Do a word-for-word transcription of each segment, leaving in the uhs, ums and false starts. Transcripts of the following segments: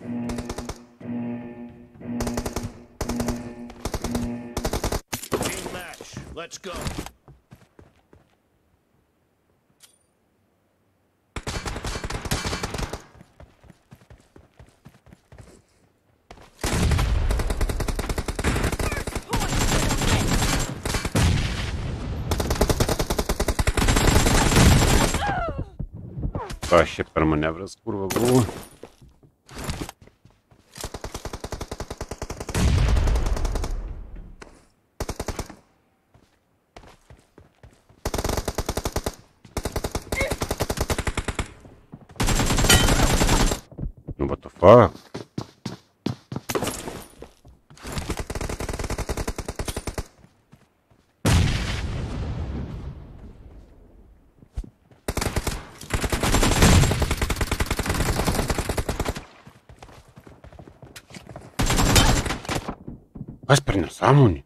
Team match. Let's go. Kas čia per manevras, kurva buvo? Nu, what the fuck? Kas per nesąmonį?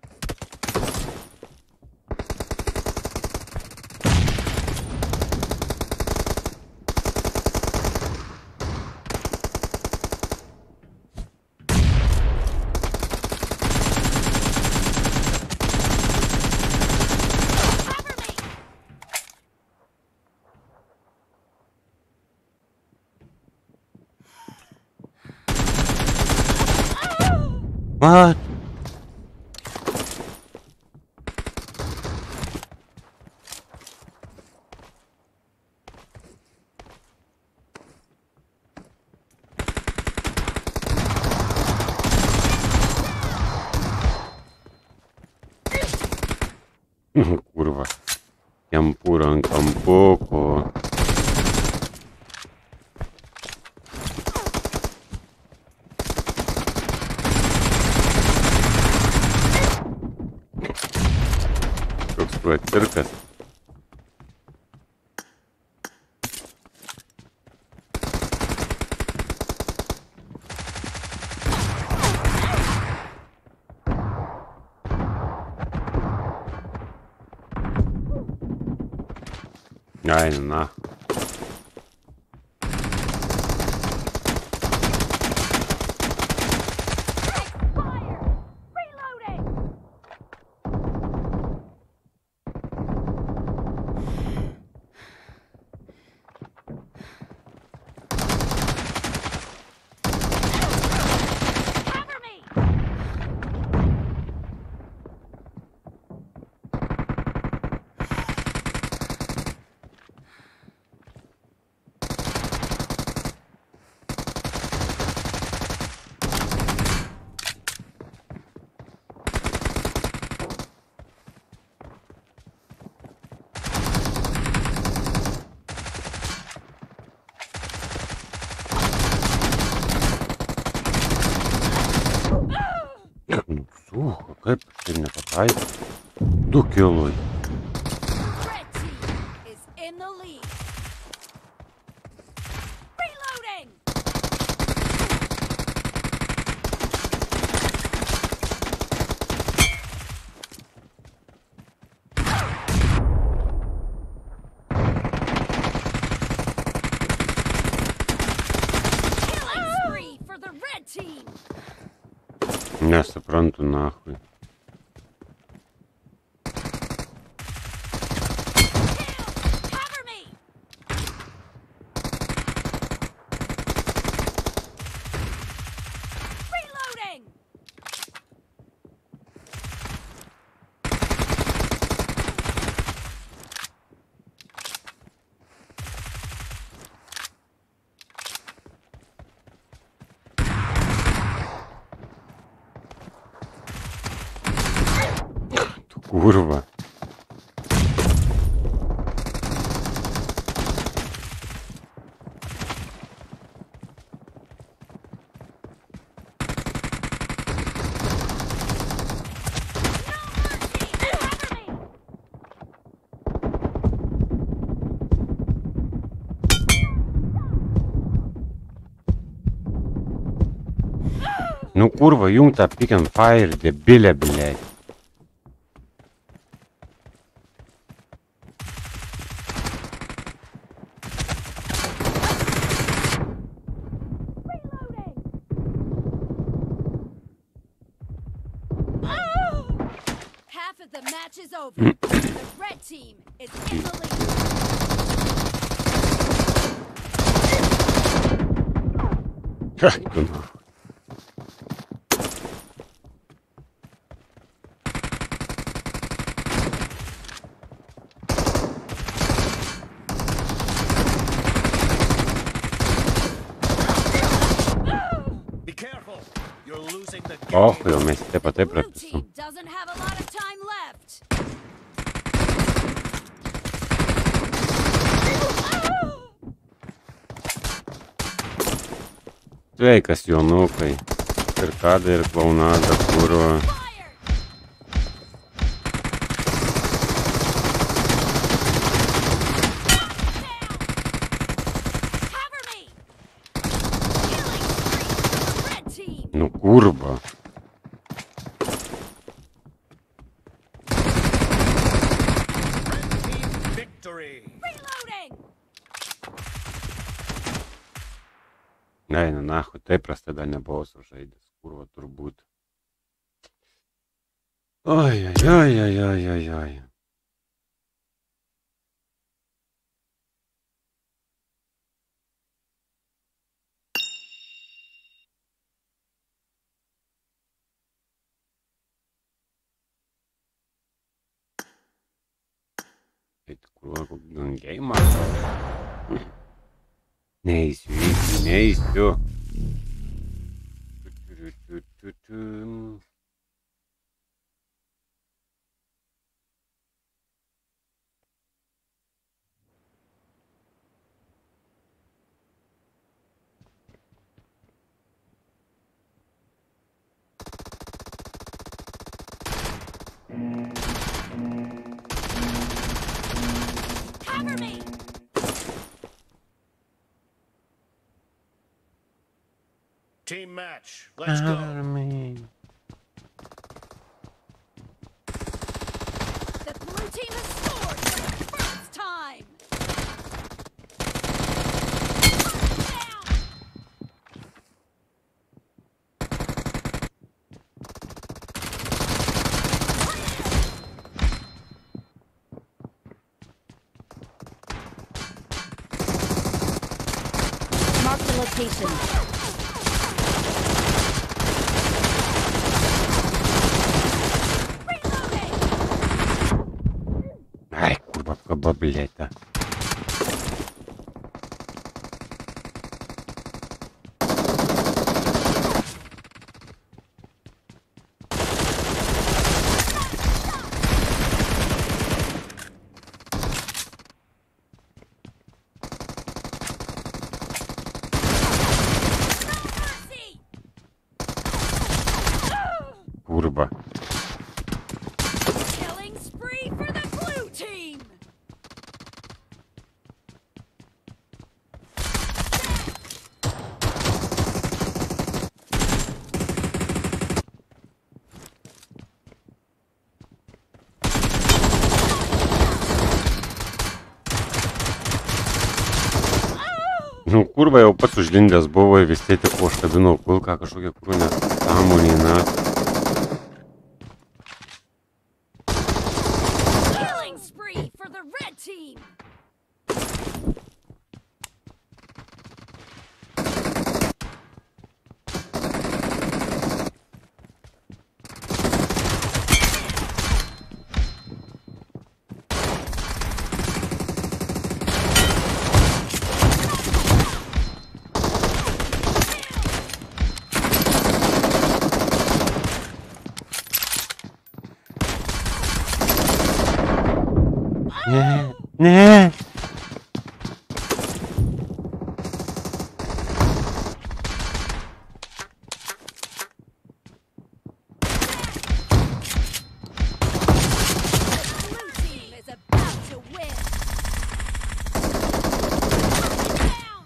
What? Kurwa. Kempurą ant kampuko. Koks tuo cirkas. Ai, na. Nu, suho, kaip ir nepataikė. Du kilai. Nesuprantu, nahui. Kurwa. Nu kurva, jung tą pick and fire, debilė, blėt. Half of the match is over. The red team is in the lead. Ха, иду нахуй. Be careful. You're losing the game. Охуй, у меня степа The ты blue прописал. team doesn't have a lot of time left. Sveikas, Jonukai. Ir kada, ir klaunada, kurva. Fire! Cover me! Killing spree for the red team. Nu, kurva. Red team victory. Reloading! Eina, nahui, taip prastai dar nebuvo sužaidęs, kurva, turbūt. Oi, oi, oi, oi, oi, oi, oi. Tai kurva, kokį gangėjimą. Neįsiu, neįsiu, neįsiu. Tu, tu, tu, tu. Cover me! Team match. Let's go. Armin. The blue team has scored for the first time! Down! Mark the location. Reloading! Ai, kurva, kaba, blėta. Mercy! Kurva. Killing spree for the blue team! Nu, kurva jau pats užlindęs buvo ir vis tiek tipo užkabinau kulką kažkokią kurvą nesąmonį, na. Killing spree for the red team! Ne, ne. The blue team is about to win! Down!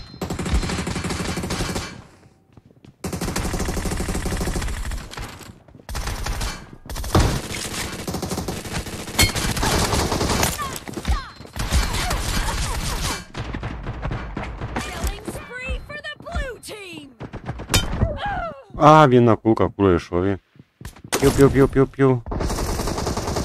Killing spree for the blue team! A, viena kulka kurva iššovė. Piu, piu, piu, piu, piu.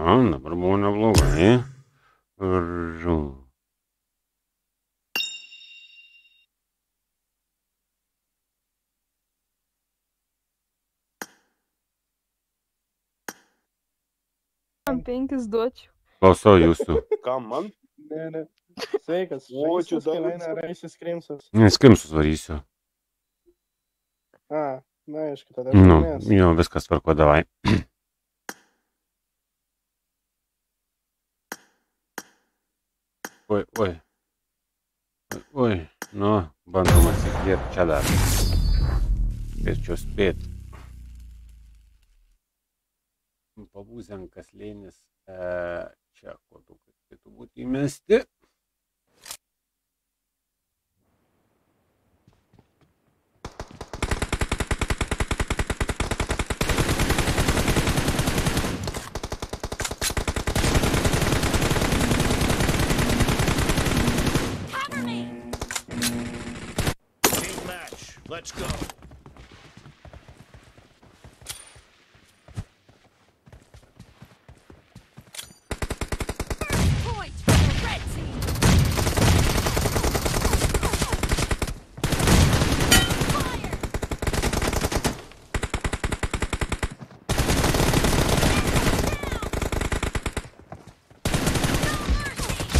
A, dabar buvo neblogai. Ir... Man penkis duočiau. Klausau jūsų. Kam man? Ne, ne. Sveikas. O, čia Žaistas, kai Davidas. eina Raisis Krimsas. Skrimsus varysiu. A, na, aišku, tada Nu, pirmės. jo, viskas tvarko, davai. Oi, oi. Oi, oi. Nu, bandom atsikėti čia dar. Spėčiau spėt. Pabūzenkas lėnis. E, čia kodukai turėtų būti įmesti. Cover me! Team match. Let's go. First point for the red team! Fire! No mercy!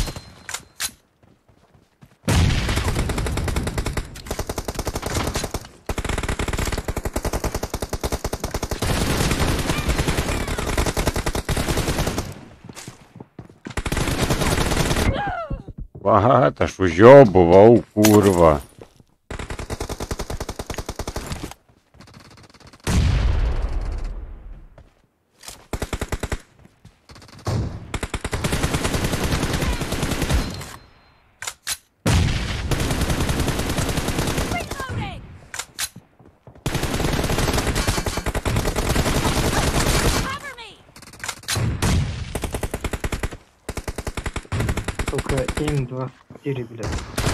Vat, aš už jo buvau, kurva. Reloading! Cover me! Сука, им двадцать четыре, блядь.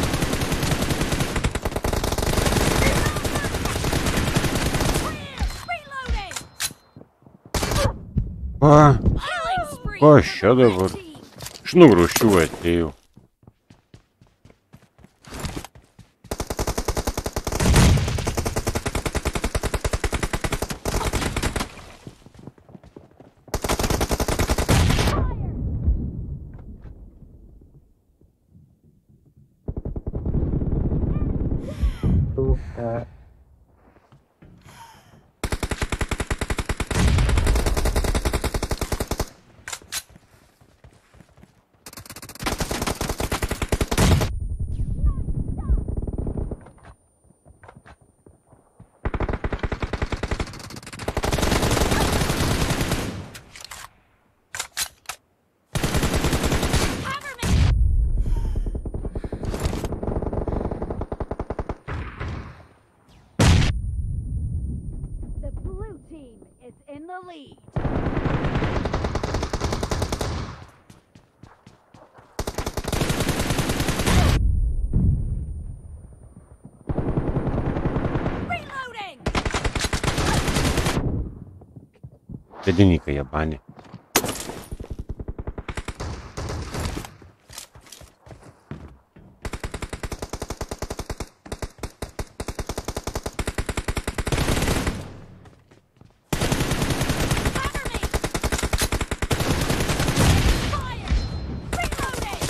Reloading! A, Killing spree Kas for čia the red dabar? team! šnugruščių atėjau. Сука. Cover me! The blue team is in the lead. Reloading! Pėdininkai jabani. Cover me! Fire! Reloading!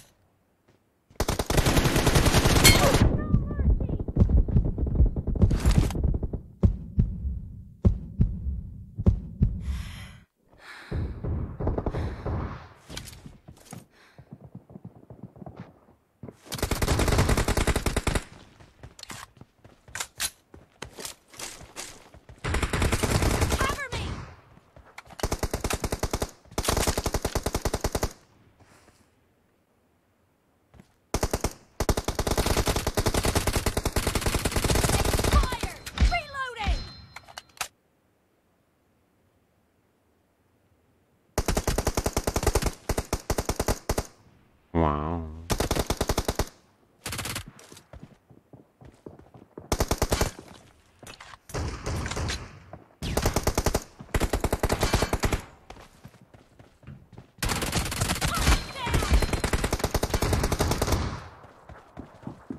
No mercy!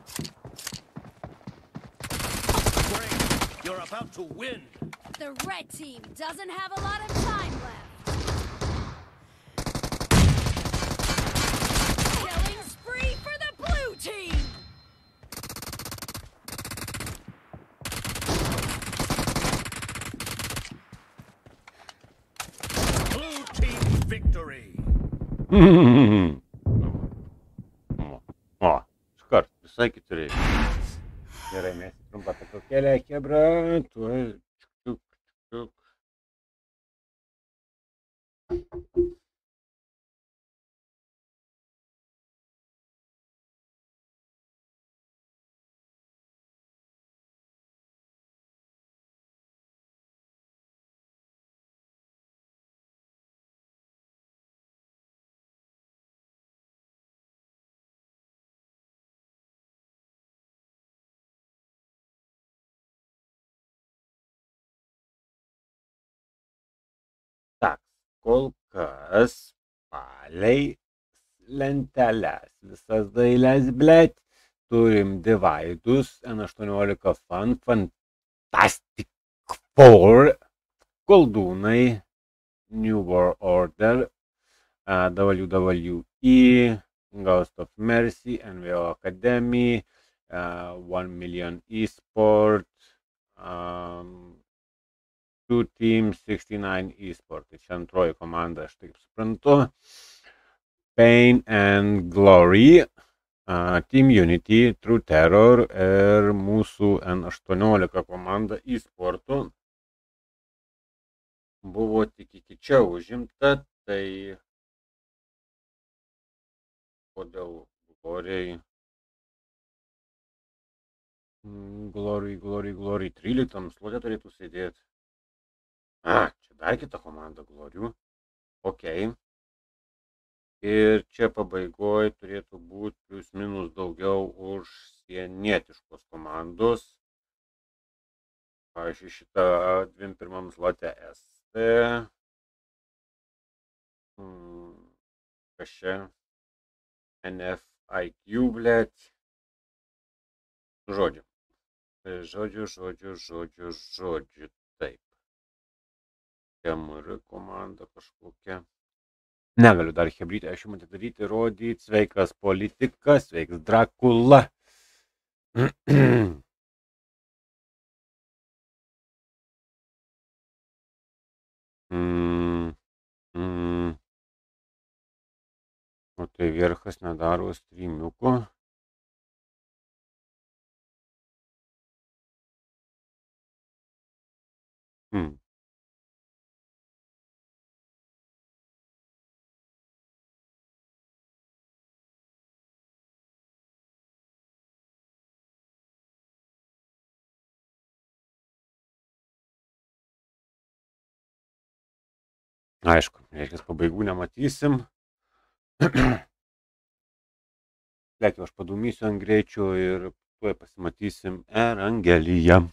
Great. You're about to win. The red team doesn't have a lot of time left. Killing spree for the blue team. Blue team victory. O, iškart, visai kitur reikia. Gerai, mes į trumpą pertraukėlę, chebra, tuoj. Čiuk, čiuk. Tak, kol kas palei lenteles visas dailės, blėt. Turim Divaidus, N aštuoniolika Fun, Fantastic Four, Koldūnai, New World Order, uh, W W E, Ghost of Mercy, N V O Academy, uh, one million Esport, um, two Team sixty-nine Esport. Tai čia antroji komanda, aš taip suprantu. Pain and Glory, uh, Team Unity, True Terror ir mūsų N aštuoniolika komanda Esportų. Buvo tik iki čia užimta, tai kodėl Glory, Glory, Glory, Glory tryliktam slote turėtų sėdėti. A, čia dar kita komanda Glorių. Ok. Ir čia pabaigoje turėtų būti plius minus daugiau už sienietiškos komandos. Pavyzdžiui, šitą dvim pirmam slote S T. Hmm, kas čia? N F I Q, blėt. Žodžiu. Žodžiu, žodžiu, žodžiu, žodžiu. Taip. M R komanda kažkokia. Negaliu dar hebrytę, aš jums atidaryti, rodyti. Sveikas politikas, sveiks Drakula. mm, mm. O tai Vierchas nedaro streamiuko. Hmm. Aišku, reiškia, pabaigų nematysim. Lėkiu, aš padūmysiu ant greičio ir tuoj pasimatysim Evangeliją.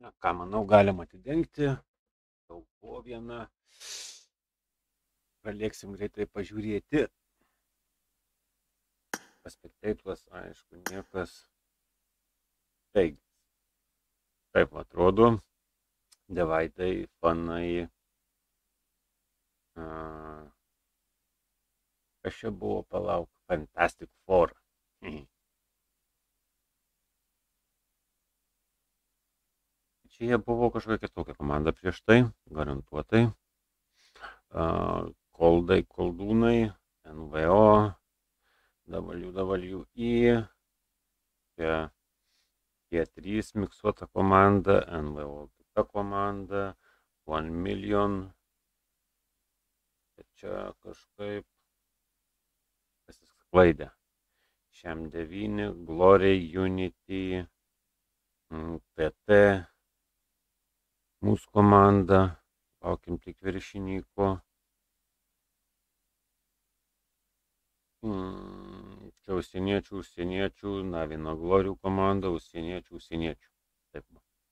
Na, ką manau, galim atidengti. Jau buvo viena. Pralėksim greitai pažiūrėti. Paspekteitlas, aišku, niekas. Taigi, taip atrodo. Devaidai, fanai. Uh, kas čia buvo, palauk, Fantastic Four. Čia jie buvo kažkokia kitokia komanda prieš tai, garantuotai. Uh, Koldai, Koldūnai, N V O, W W E, čia G trys miksuota komanda, N V O kita komanda, One Million. Čia kažkaip pasisklaidė. Šiam devyni, Glory, Unity, P T, mūsų komanda, laukim tik viršinyko. Čia užsieniečių, užsieniečių, Navino Glorių komanda, užsieniečių, užsieniečių. Taip.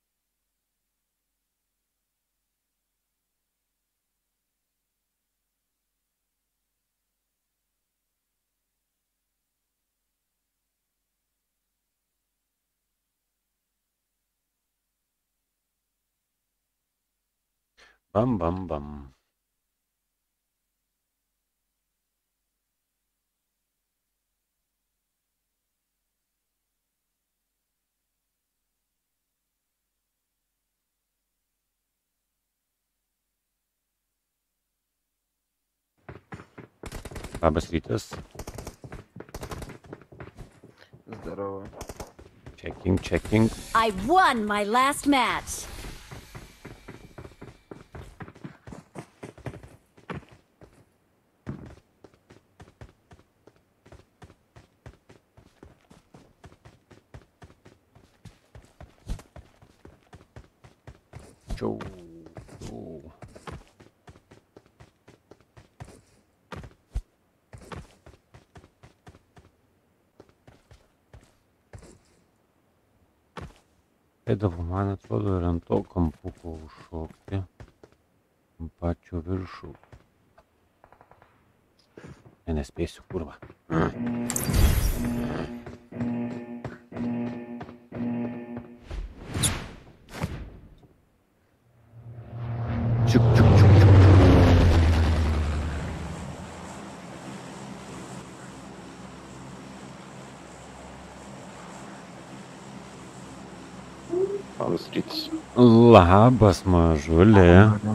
Bam, bam, bam. Labas rytas. Здорово. Checking, checking. I won my last match. Čau. Čau. Eidavo, man atrodo, ir ant to kampuko užšokti. Ant pačio viršų. Ne, nespėsiu, kurva. Čiuk, čiuk, čiuk, čiuk. Labas rytas. Labas, mažulė.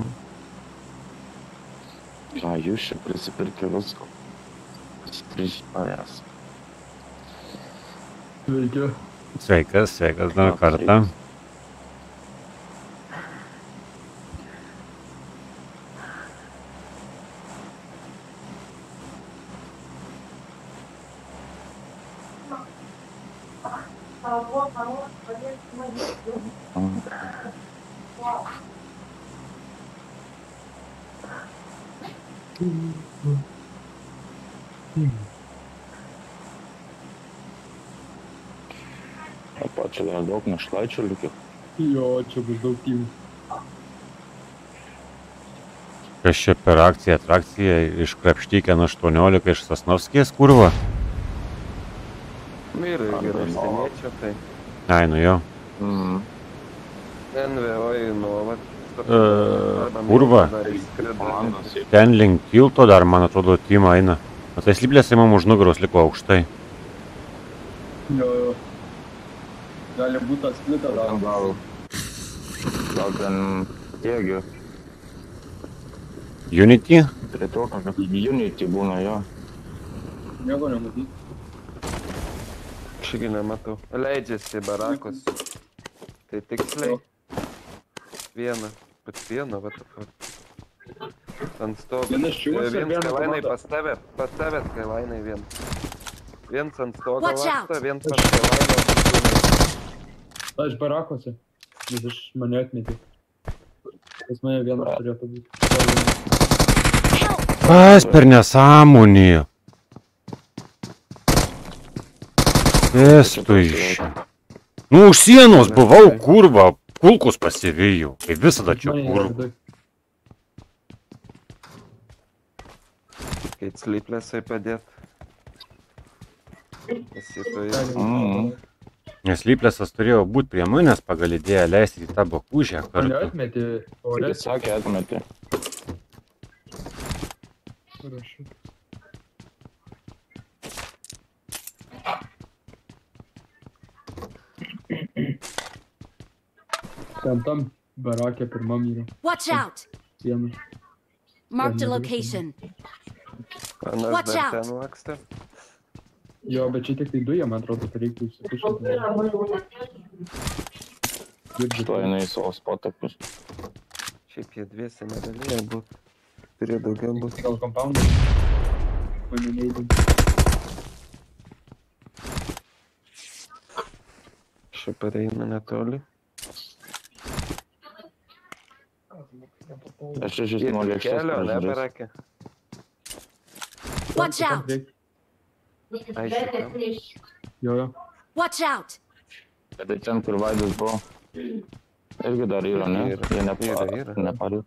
Ką jūs čia prisipirkė visko? Prižymąjas. Sveiki. Sveikas, sveikas dar kartą. O pačio dar daug našlaičių likę. Jo, čia bus daug teamų. Kas čia per akciją, atrakciją iš Krapštykę nuo aštuoniolika iš Sosnovskės, kurva? Vyrai yra užsieniečiai, tai Ai, nu jo. Mm. N V O į nuolat. Kurva. Komandos jau. Ten link tilto dar, man atrodo, Tima eina. O tai sliblės įmam už nugaros liko aukštai. Jo, jo. Gali būti atsplitę dar. Gal, gal ten tiegi. Unity? Prie to, kad Unity būna jo. Nieko nematyti. Šigi nematau. Leidžiasi į barakus. Tai tiksliai. Vieną. Bet vieną, va taip pat. Ant stogo. Vienas čiūvas ir Viens viena kailainai komanda. pas tave. Pas tave kailainai vien. Viens ant stogo Watch laksto, out. viens pas kailainai. Aš barakuose. Nes aš mane atmetė. Pas mane vienas turėtų būti. Kas per nesąmonį? Kas tu iš čia? Nu, už sienos buvau, kurva. Kulkus pasivijau, kaip visada čia Mane kur. yra Kai slyplėsai padėt. Esi to jau. Mm. Nes lyplėsas turėjo būti prie manęs pagal idėją leisti į tą bakūžę Mane kartu. atmetė Tai orės. sakė, atmetė. Rašau. Ten tam barakė pirmam yra Watch out! siena. Marked a Yeah, location. Anas Watch dar out. ten lakstė. Jo, bet čia tik tai duja, man atrodo, kad reiktų įsipušinti. Šito jinai į savo spotą pus. Šiaip jie dviesi negalėjo būt. Turėjo daugiau būt. Gal kompoundą? Mane neįdėm. Šiaip pareina netoli. Aš čia Jie žinau tik lėkštas kelio, ne, pražiūrės. barakė? Watch out! Ai, šitam. Jo, jo. Watch out! Bet tai ten, kur Vaidas buvo, irgi dar yra, ne? Yra, Jie yra, nepa- yra. neparė.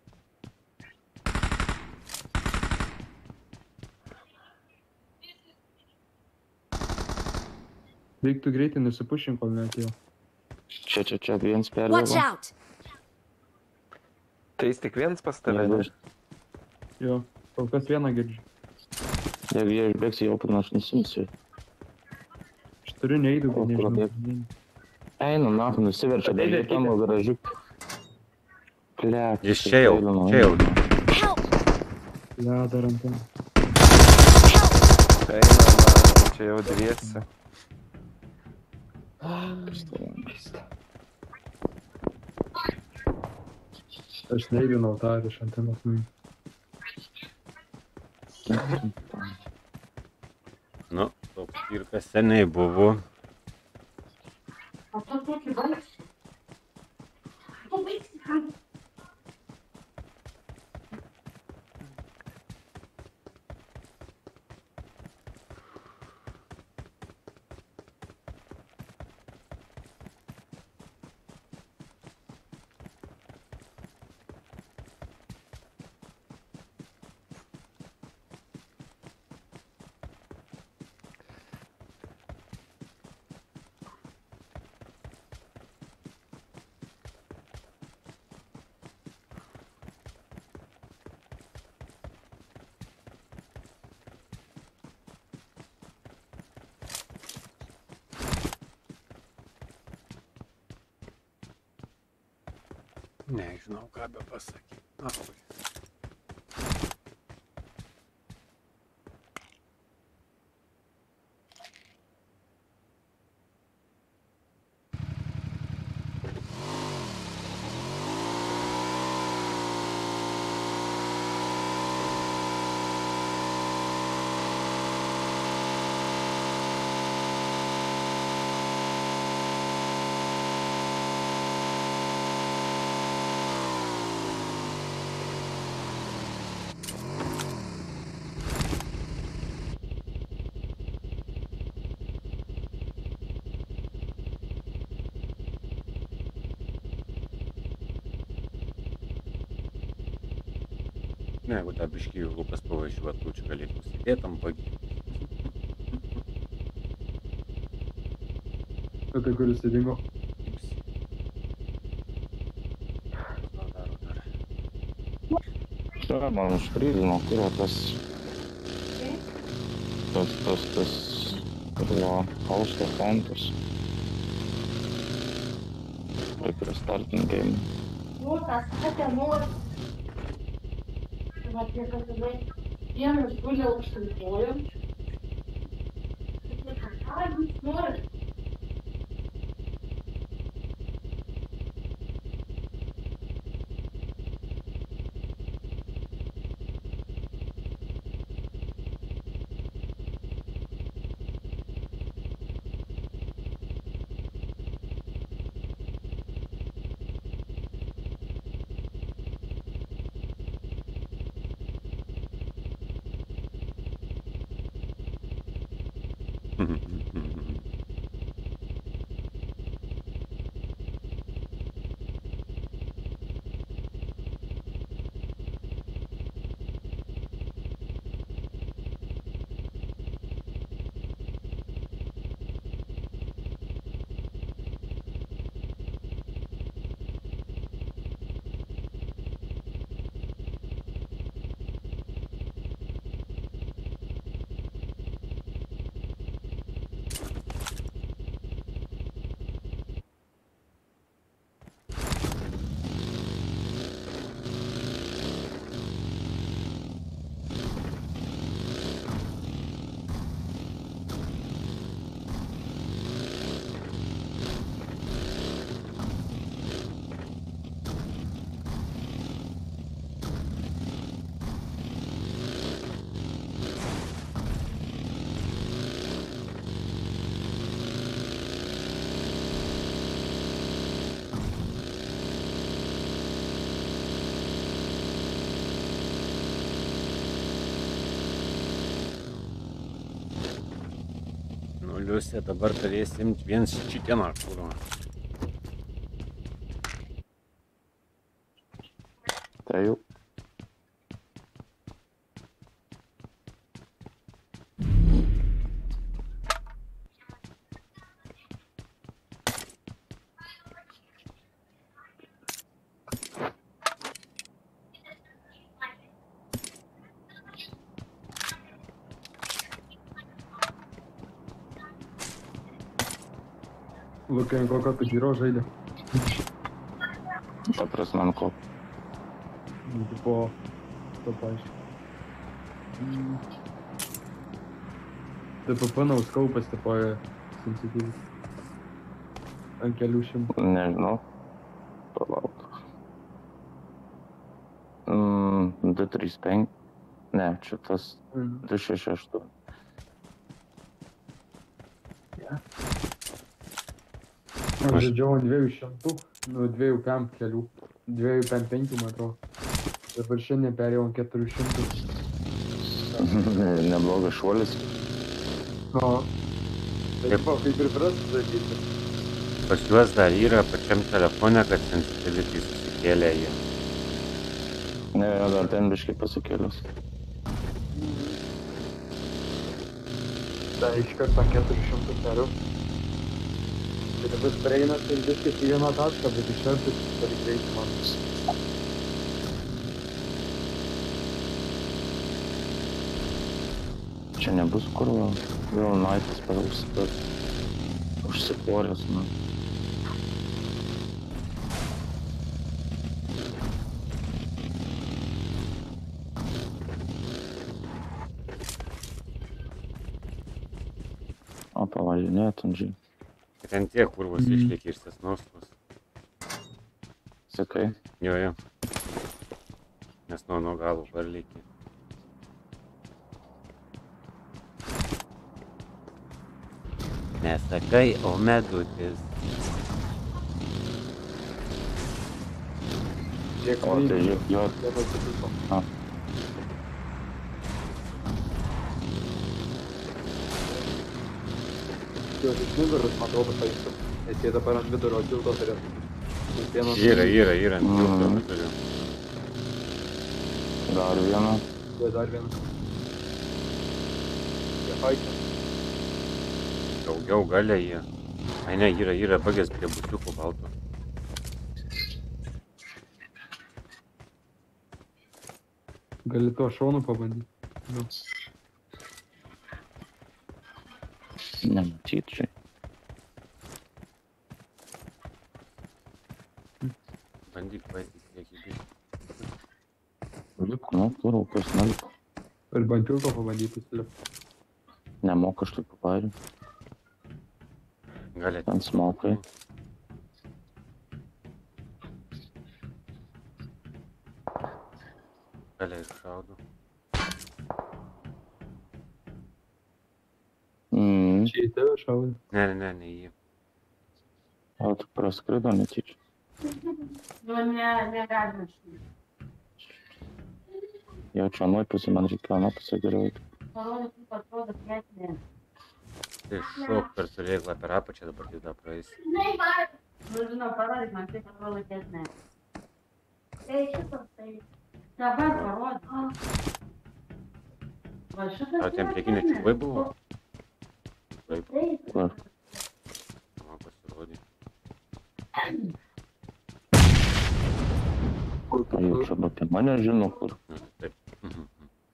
Reiktų greitai nusipušinti, kol neatėjo. Čia, čia, čia, viens Watch perbėgo. out! Tai jis tik vienas pas tave, ne? Jo, kol kas vieną girdžiu. Jeigu jie išbėgs į openą, aš nusimsiu. Aš turiu neįdų, O, bet kur nežinau. Einu, na, nusiverčia, bet jie tam garažiuk. Plek. Jis čia jau, čia jau. Help! Ja, dar ant ten. Eina, na, čia jau dviesi. Aš neįdinau tą ir iš antenos nuėjau. Nu, toks cirkas seniai buvo. Nežinau, ką be pasakyti. Ahoj. Ne, jeigu tą biškį Lukas pavažiuotų, čia galėtų sėdėti ant bagį. Tai kuris įdingo? Ką daro dar? Čia, man užkrydino, kur yra tas... Tas, tas, tas... Buvo Fausto fontas. Kaip yra starting game. Nu, tas katė nori. Tai vat niekada vienas guli aukštin kojom. Tai ką jūs norit? Nu, Liusė, dabar turėsi imt viens šitieną, kurva. Tai jau. Lukai, kokio tu gyro žaidė? Ta prasme, ant ko. Nu, tipo, to paaiškiai. Mm. T P P nauskaupas, tipo, sensityvis. Ant kelių šimtų. Nežinau. Palauk. Mm, du trys penki. Ne, čia tas Mm. du šeši aštuoni. Aš žaidžiau ant dviejų šimtų, nu, dviejų pem kelių. Dviejų pem penkių, man atrodo. Dabar šiandien perėjau ant keturių šimtų. Neblogas šuolis. No. Tai tipo, kaip ir prastas žaidyti. Pas juos dar yra pačiam telefone, kad sensitivity susikėlė jie. Ne, dar ten biškai pasikėlius. Tai iš karto ant keturių šimtų perėjau. Tai dabar prieina, tai viskas į vieną tašką, bet iš karto turi greitį man. Čia nebus kur vėl. Vėl naitas parusitas. Užsiporęs, nu. O pavažinėt, andžiai. Ten tie kurvos Mhm. išliekė iš sesnosvos. Sakai? Jo, jo. Nes nuo nuo galo parliekė. Nesakai, o medutis. Žiūrėk, O tai žiūrėk, jo. vienas kitus. A. Jos iš nugaros, man atrodo, paimtų. Nes jie dabar ant vidurio tilto turėtų. Vienas Yra, yra, yra. ant tilto Mhm. vidurio. Dar vieną. Tuoj dar vienas. Jie faikia. Daugiau galia jie. Ai ne, yra, yra bagės prie busiukų balto. Gali tuo šonu pabandyti. Nu. Nematyt, žinai. Bandyk vaizdyk, kiek įbėg. Lik, nu, kur upės nelik. Ir bant tilto pabandyti slėpti. Nemoka aš taip papairiu. Galia Ten smokai. Galia iššaudo. Mm. Čia į tave šaudė. Ne, ne, ne, ne jį. O tu praskrido netyčia. Nu, ne, negalima štai. Jau čia nuoj pusė, man reikėjo nuo pusė geriau eiti. Parodyk, kaip atrodo prekinė. Tai šok per turėklą per apačią, dabar tai dar praeis. Nu, žinau, parodyk man, kaip atrodo prekinė. Tai šitas, tai. Dabar parodyk. Va šitas. Ar ten priekinė čiubai buvo? Taip, Kur? man pasirodė. Kur A jau čia apie mane žino, kur. Nu, taip. Mhm.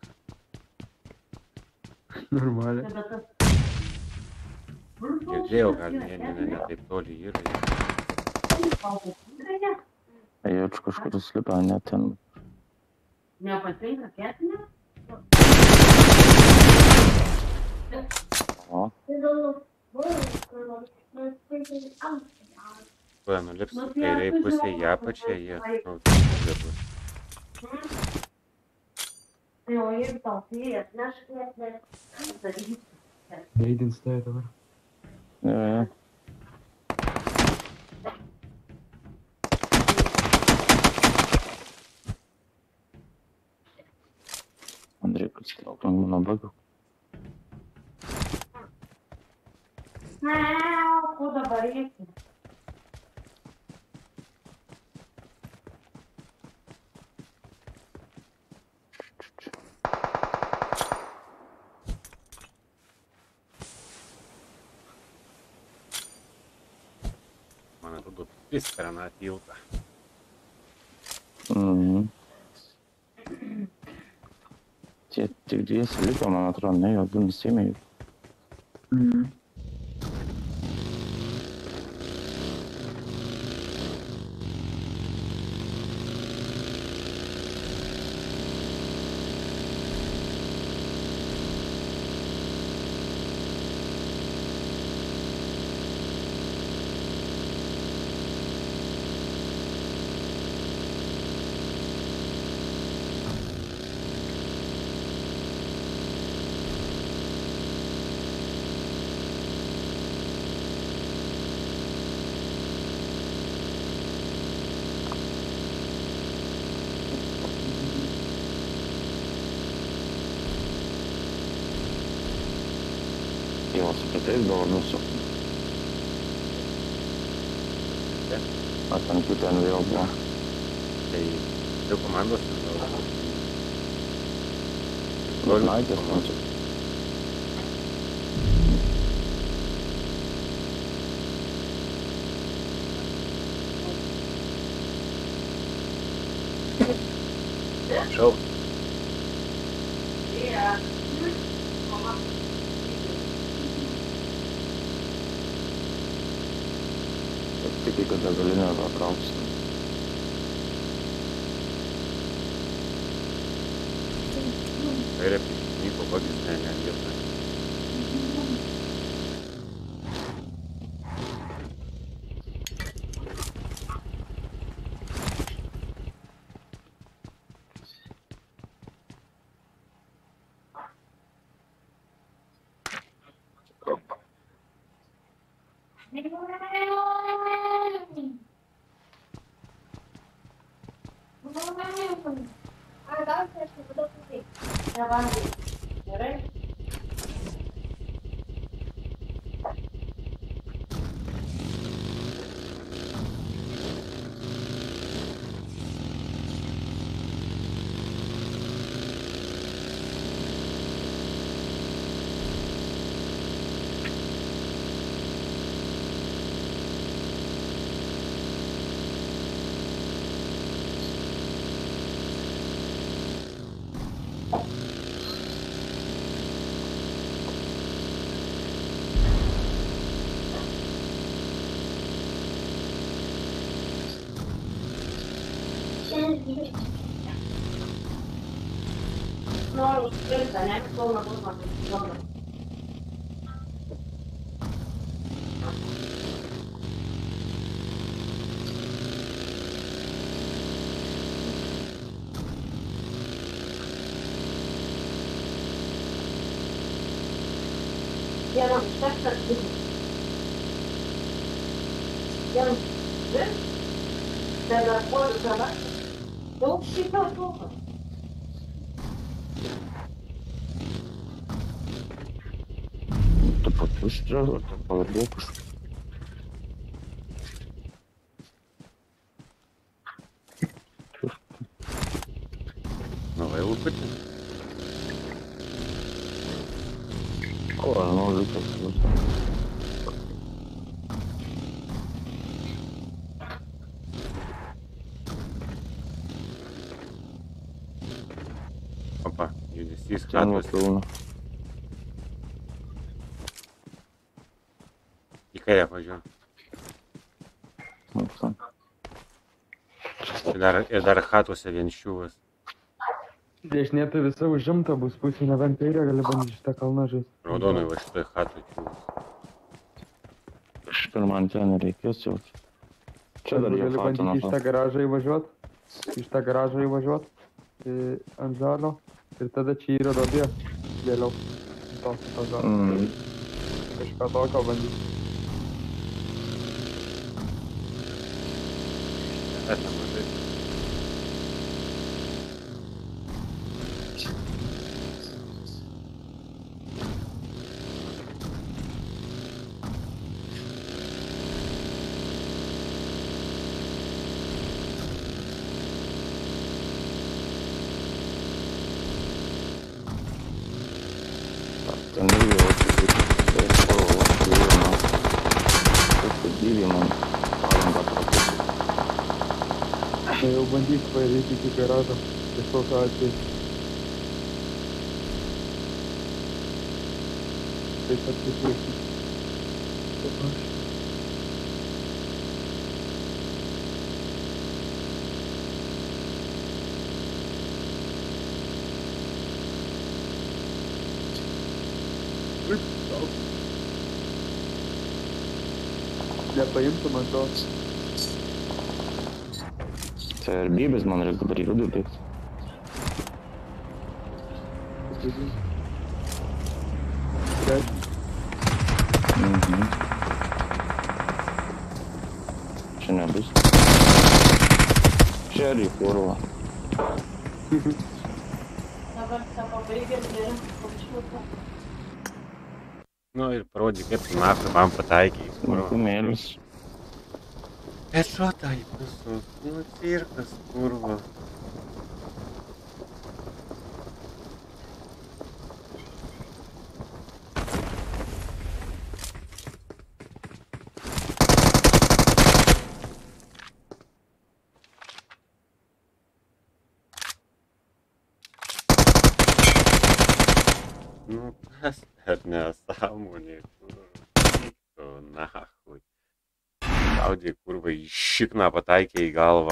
normaliai. Bet tas. Girdėjau, gal ne, ne, ne, ne taip toli yra. A jau čia kažkur slipia, ne ten. Nepatinka ketinė? O, Tuo nulips kairiai pusė į apačią, jie nu, bus. Tai o jeigu tau tai atneš ketinę, ką darysi? Neidins tai dabar. jo, jo. Andrei, pasitrauk nuo mano bagų. Ko dabar reikia? Man atrodo, prispera na tiltą. Mhm. Tie tik dviesi liko, man atrodo, ne, jau du nusėmė jų. Mhm. Jo, su kitais gal su. Aš ant jų ten vėl buvo. Tai dvi komandos gal. Lunaitės man čia. Šau. Tik kad degalinę patrauksim. Kairė nieko vagis ne, ne vieta. Gerai? No, questa ne è solo una cosa che Piano, aspetta qui. Piano, eh? Per la porta, va? Non si fa poco. Tu papuščia, tu palabukus. Новая лупыта. Ko, noriu likas. Opa, judesys Ten katos. pilna. Į kairę važiuoju. Ir dar, ir dar chatose vien šiuvas. Dešinė tai visa užimta bus, pusė nebent kairė gali bandyti šitą kalną žaisti. Raudonai va šitoj chatoj šiuvas. Šitą man ten nereikės jau. Čia dar jie gali bandyti į fatino. šitą garažą įvažiuot, į šitą garažą įvažiuot į ant žalio ir tada čia yra dobė vėliau. To, to žalio. Mm. Kažką tokio bandyti. Это mažai. Tai jau bandyk paėdėti iki garažo. Kažkokio atveju. Taip pat kaip laikyti. Taip aš. Nepaimtum man to. Tai ir bybės man reikia dabar į rudų bėgti. Mhm. Čia nebus. Čia ir į kurvą. Dabar savo baigėm geriau pačiūtą. Nu ir parodyk, kaip tu naftai man pataikiai. Smulkumėlis. Headshotą į visus. Nu cirkas, kurva. Nu kas per nesąmonė, kurva. Nahui. Gaudė, kurva, į šikną pataikė į galvą.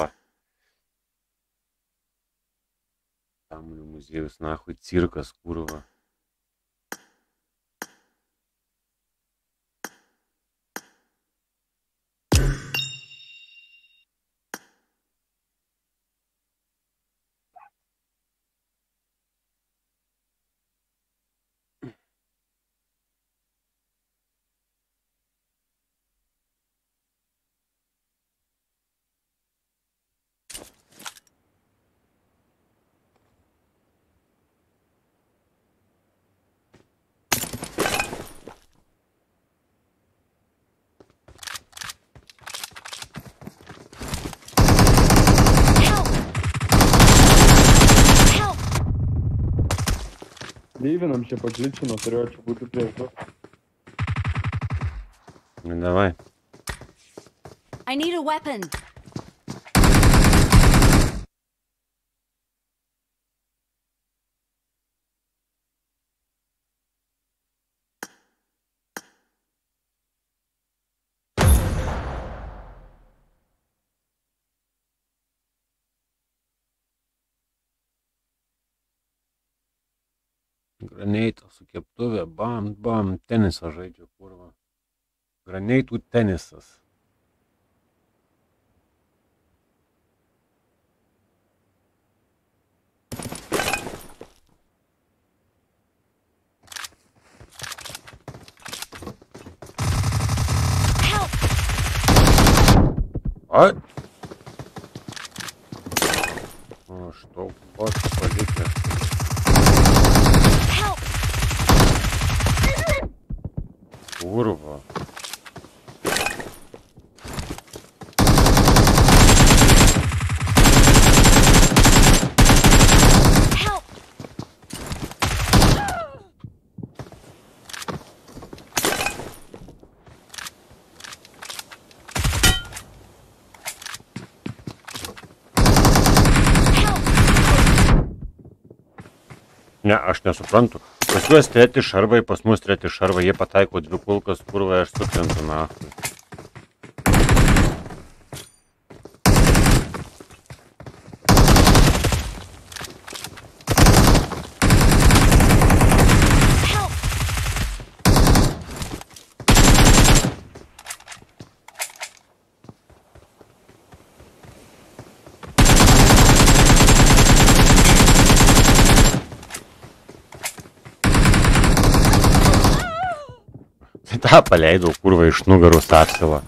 Samulių muziejus, nahui, cirkas, kurva. Lyvinam čia pagličino, turėjo čia būti prieš du. Nu davai. I need a weapon. Graneitas su keptuvė, bam, bam, tenisą žaidžia, kurva. Graneitų tenisas. Ой! O, что бот полетел. Kurwa. Ne, aš nesuprantu. Pas juos treti šarvai, pas mus treti šarvai, jie pataiko dvi kulkas, kurva, aš sukrentu nahui. tą paleidau, kurva, iš nugaros atsilą.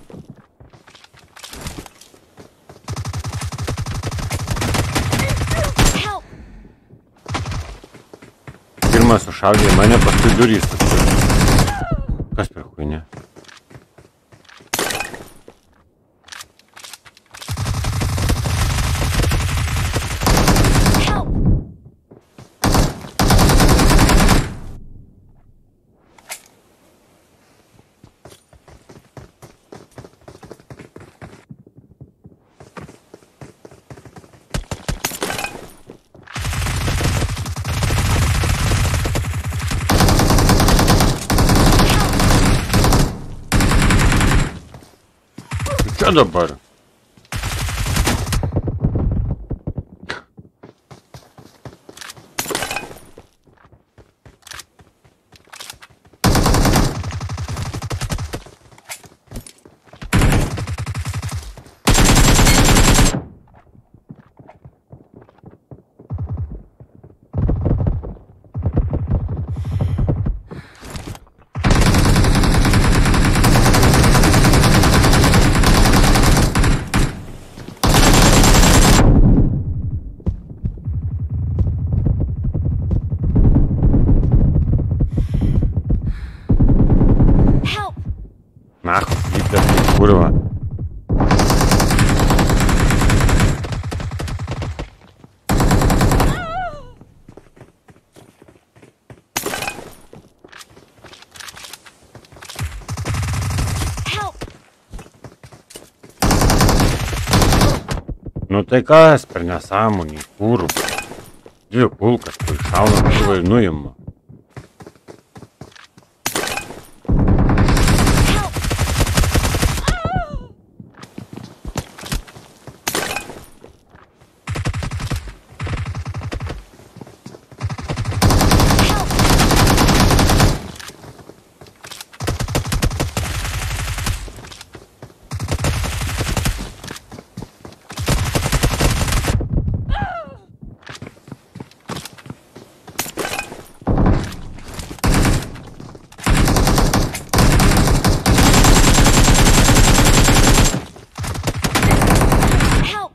Pirmas sušaudė mane, paskui durys. Kas per chuinė? Čia dabar. Help! Nahoj, Peter, kurva. Help! Nu tai kas per nesąmonį, kurva. Dvi kulkas, kur šauna kurva ir nuima. Help!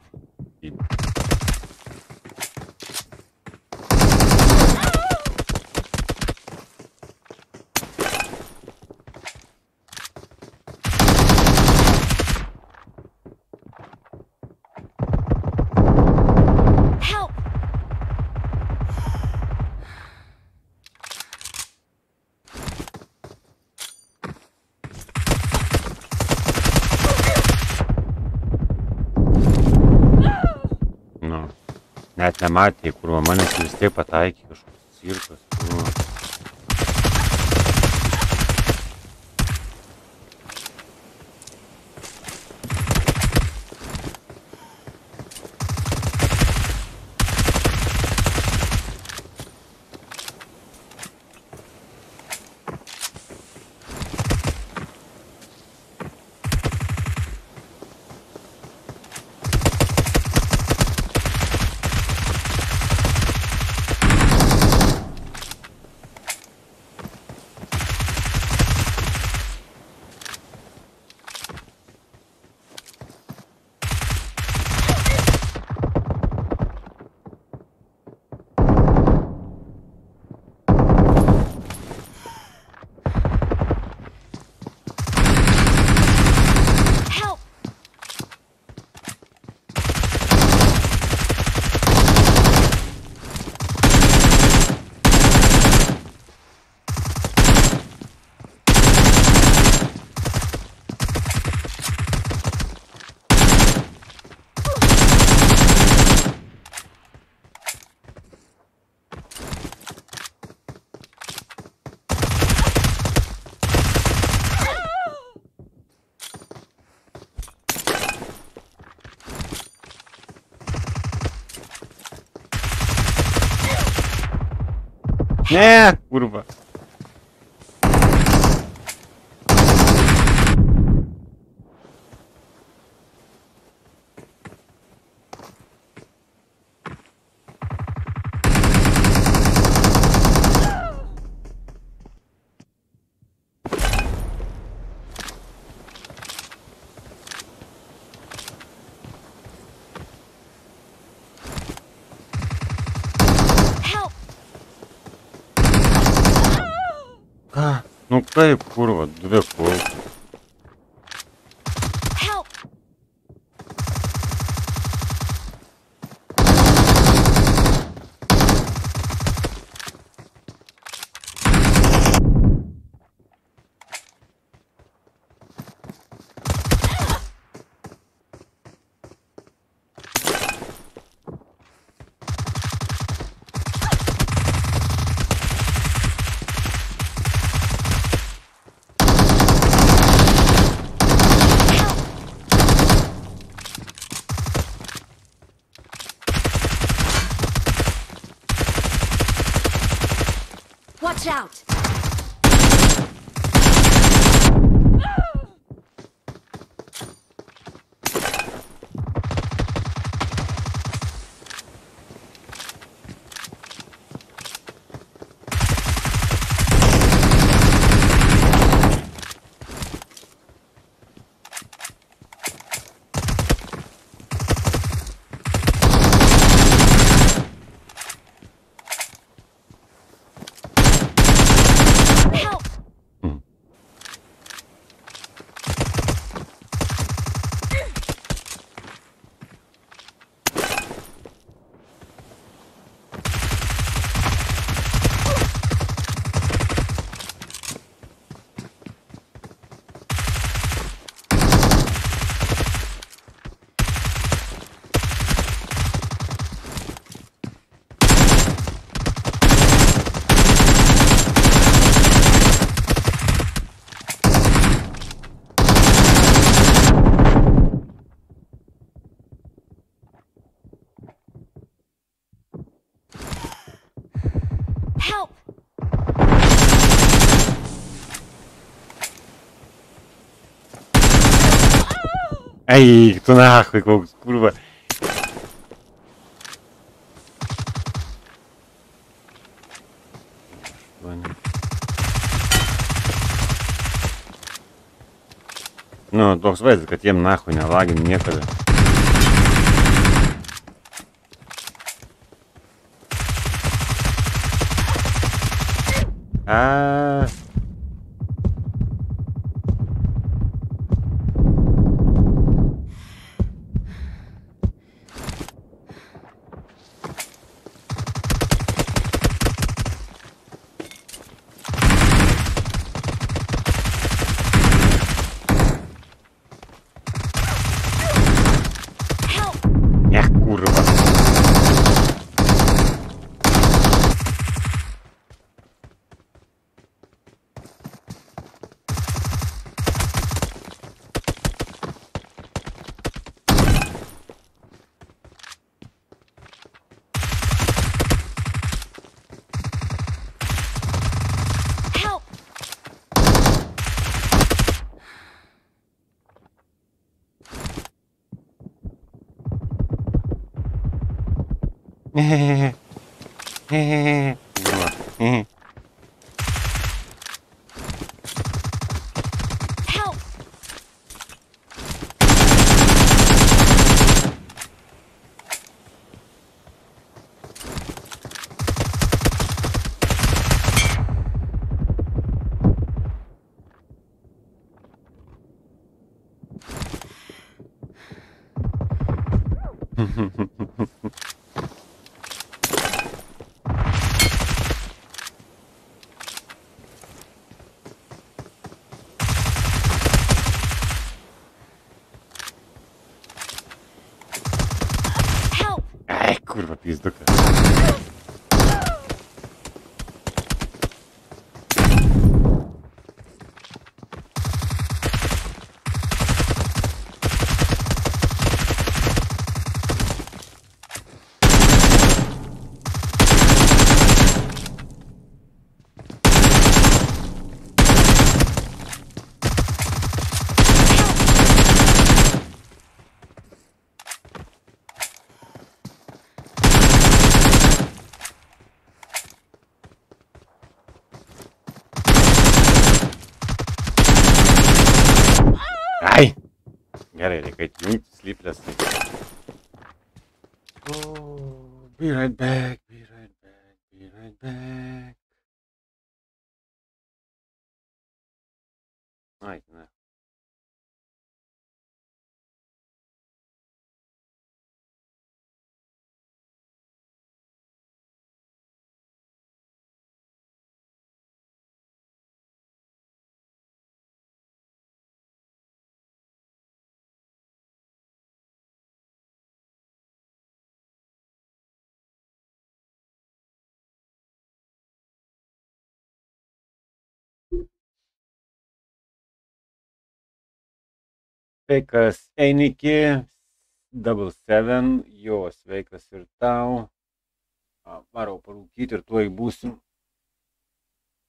Help! Nu, net nematė, kurva, manęs vis tiek pataikė kažkoks cirkas, kurva. Help! Ne, kurva. Help! Ką? Nu kaip, kurva, dvi kulkas. Help! Watch out! Help! Help! Ej, to nahły, kurwa. Nu, toks vajadzētu, ka tiem nahuj nelagi niekada. Aaaa. Help! Ech, kurwa. Help! Hehehe. Hehehe. Kurwa. Hehe. Help! Help! Ej, kurwa, pizduka. Ai! Gerai, reikia atjungti sleeplessly. Oh, be right back, be right back, be right back. Ai, ne. Sveikas, Einiki, Double Seven, jo, sveikas ir tau. Varau parūkyti ir tuoj būsim.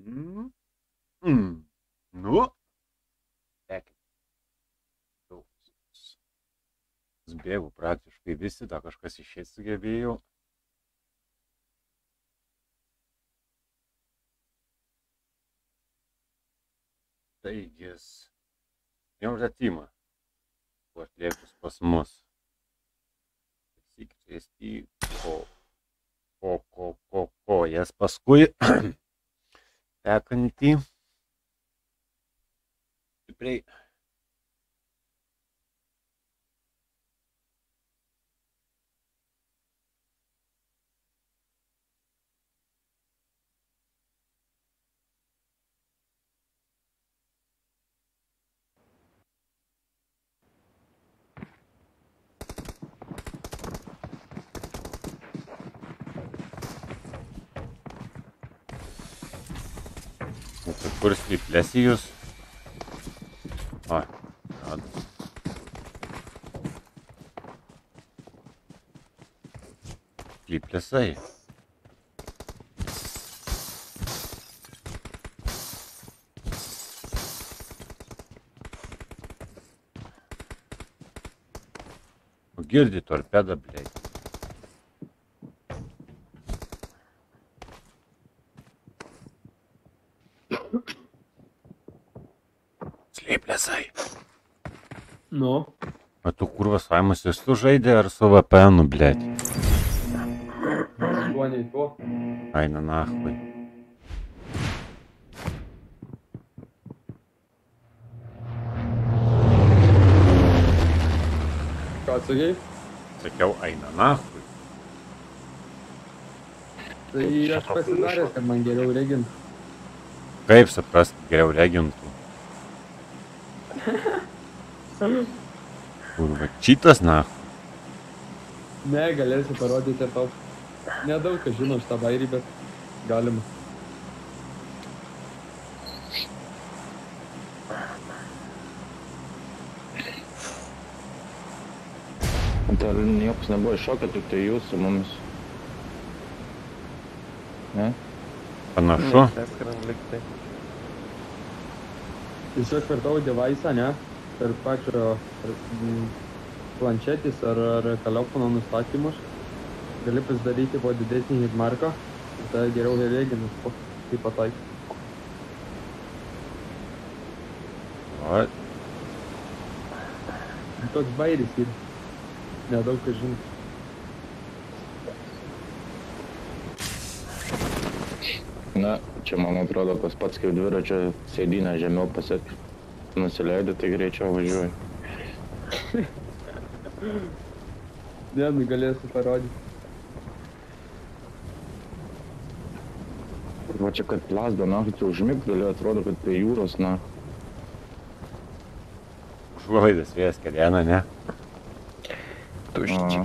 Mm. Mm. Nu. Tekit. Zbėgau praktiškai visi, da kažkas išėt sugebėjau. Taigis. Jau žatimą. O atliekus pas mus. Sikriesti ko, ko, ko, ko, ko, jas paskui tekantį. Stipriai. Kur slyplesijus? O, radas. Slyplesai. O girdi torpedą, blėt. Slėplėsai. Nu, O tu kurvas Vaimus jis tu žaidė ar su V P N-u, blėt? tuo nei tuo. Aina nachui. Ką atsakei? Sakiau, aina nachui. Tai aš pasidaręs, kad man geriau regint. Kaip suprast, geriau regintų? Kurva, čitas nachui. Ne, galėsiu parodyti ir tau. Nedaug, kas žino šitą bairį, bet galima. Dar niekas nebuvo iššokę, tik tai jūs su mumis. Ne? Panašu. Neskrend liktai. Tiesiog per tavo devaisą, ne? Per pačio mm, planšetės ar, ar telefono nustatymus gali pasidaryti po didesnį hitmarką ir tada geriau reginus, po kaip pataikyti. O, Toks bairis yra. Nedaug, kas žino. Na, čia man atrodo tas pats kaip dviračio sėdynę žemiau pasiek. Nusileidai, tai greičiau važiuoji. Ne, nu galėsiu parodyti. Va čia kad plazda, na, tu užmigt gali, atrodo, kad prie jūros, na. užuolaidas vėjas kelena, ne? Tuščia.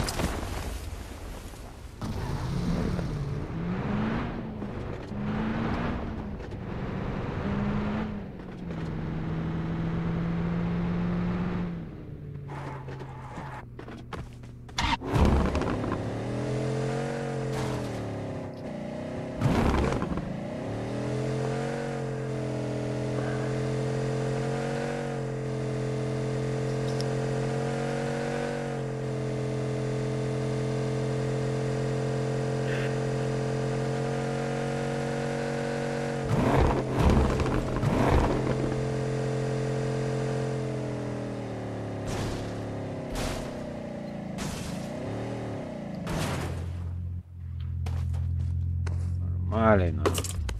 Normaliai, nu.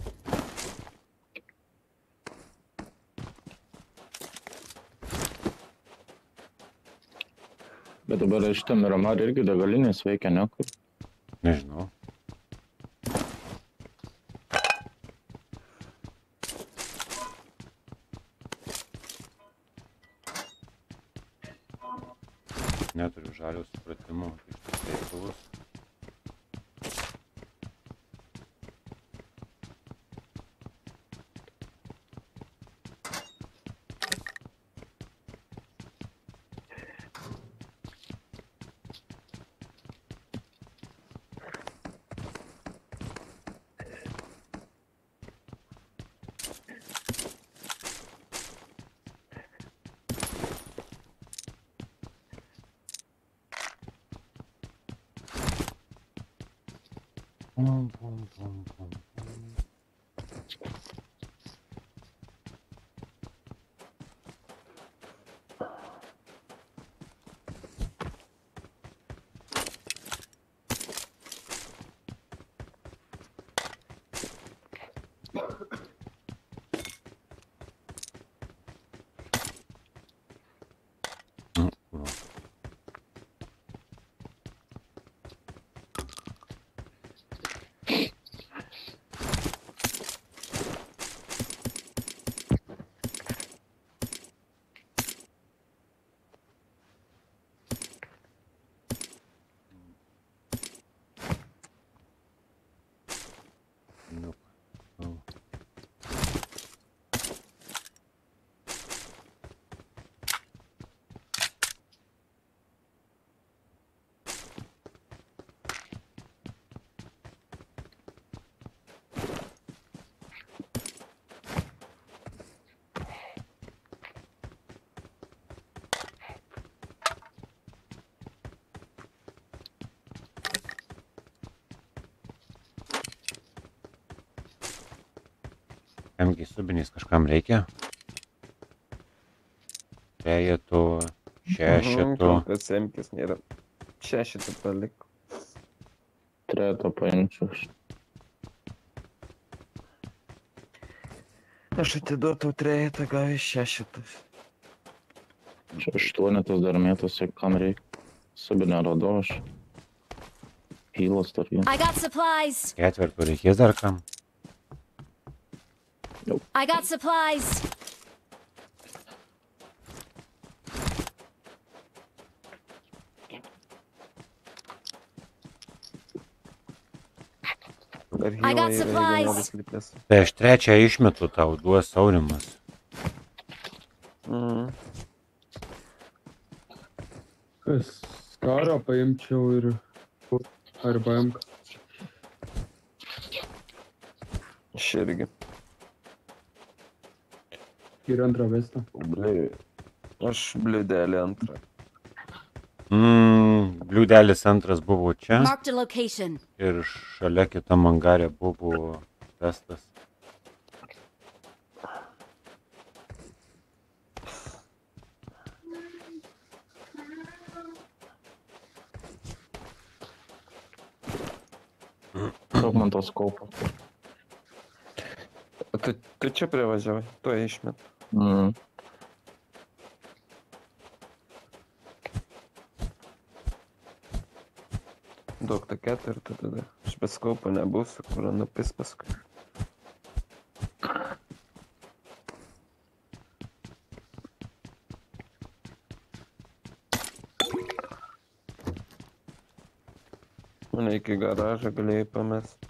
Bet dabar šitą Miramarį irgi degalinės veikia, ne? Kur? Nežinau. Neturiu žalio supratimo, kaip tas reikalus. Pum, pum, pum, pum, pum. Mm, kurwa. Ну, ну. Kamgi subinys kažkam reikia. Trejetų, šešetų. Kas semkis nėra. Šešitą paliko. Trejetą paimčiau. Aš atiduotau trejetą, gavęs šešitas. Čia aštuonetas dar mėtosi, kam reikia. Subinę radau aš. Pylas tarp jų. I got supplies. Ketvertų reikės dar kam. I got supplies. I got supplies. Tai aš trečią išmetu tau, duos Aurimas. Mhm. Skarą paimčiau ir... Arba M K. Aš irgi. Ir antrą vestą. Bliu. Aš bliudelį antrą. Mm, bliūdelis antras buvo čia. Marked a location. Ir šalia kitam angarė buvo testas. Daug man tos kaupą. O tu, tu čia privažiavai, tu išmet. Mm. Daug tą ketvirtą tada. Aš be skaupo nebūsiu, kur nupis paskui. Mane iki garažą galėjai pamest.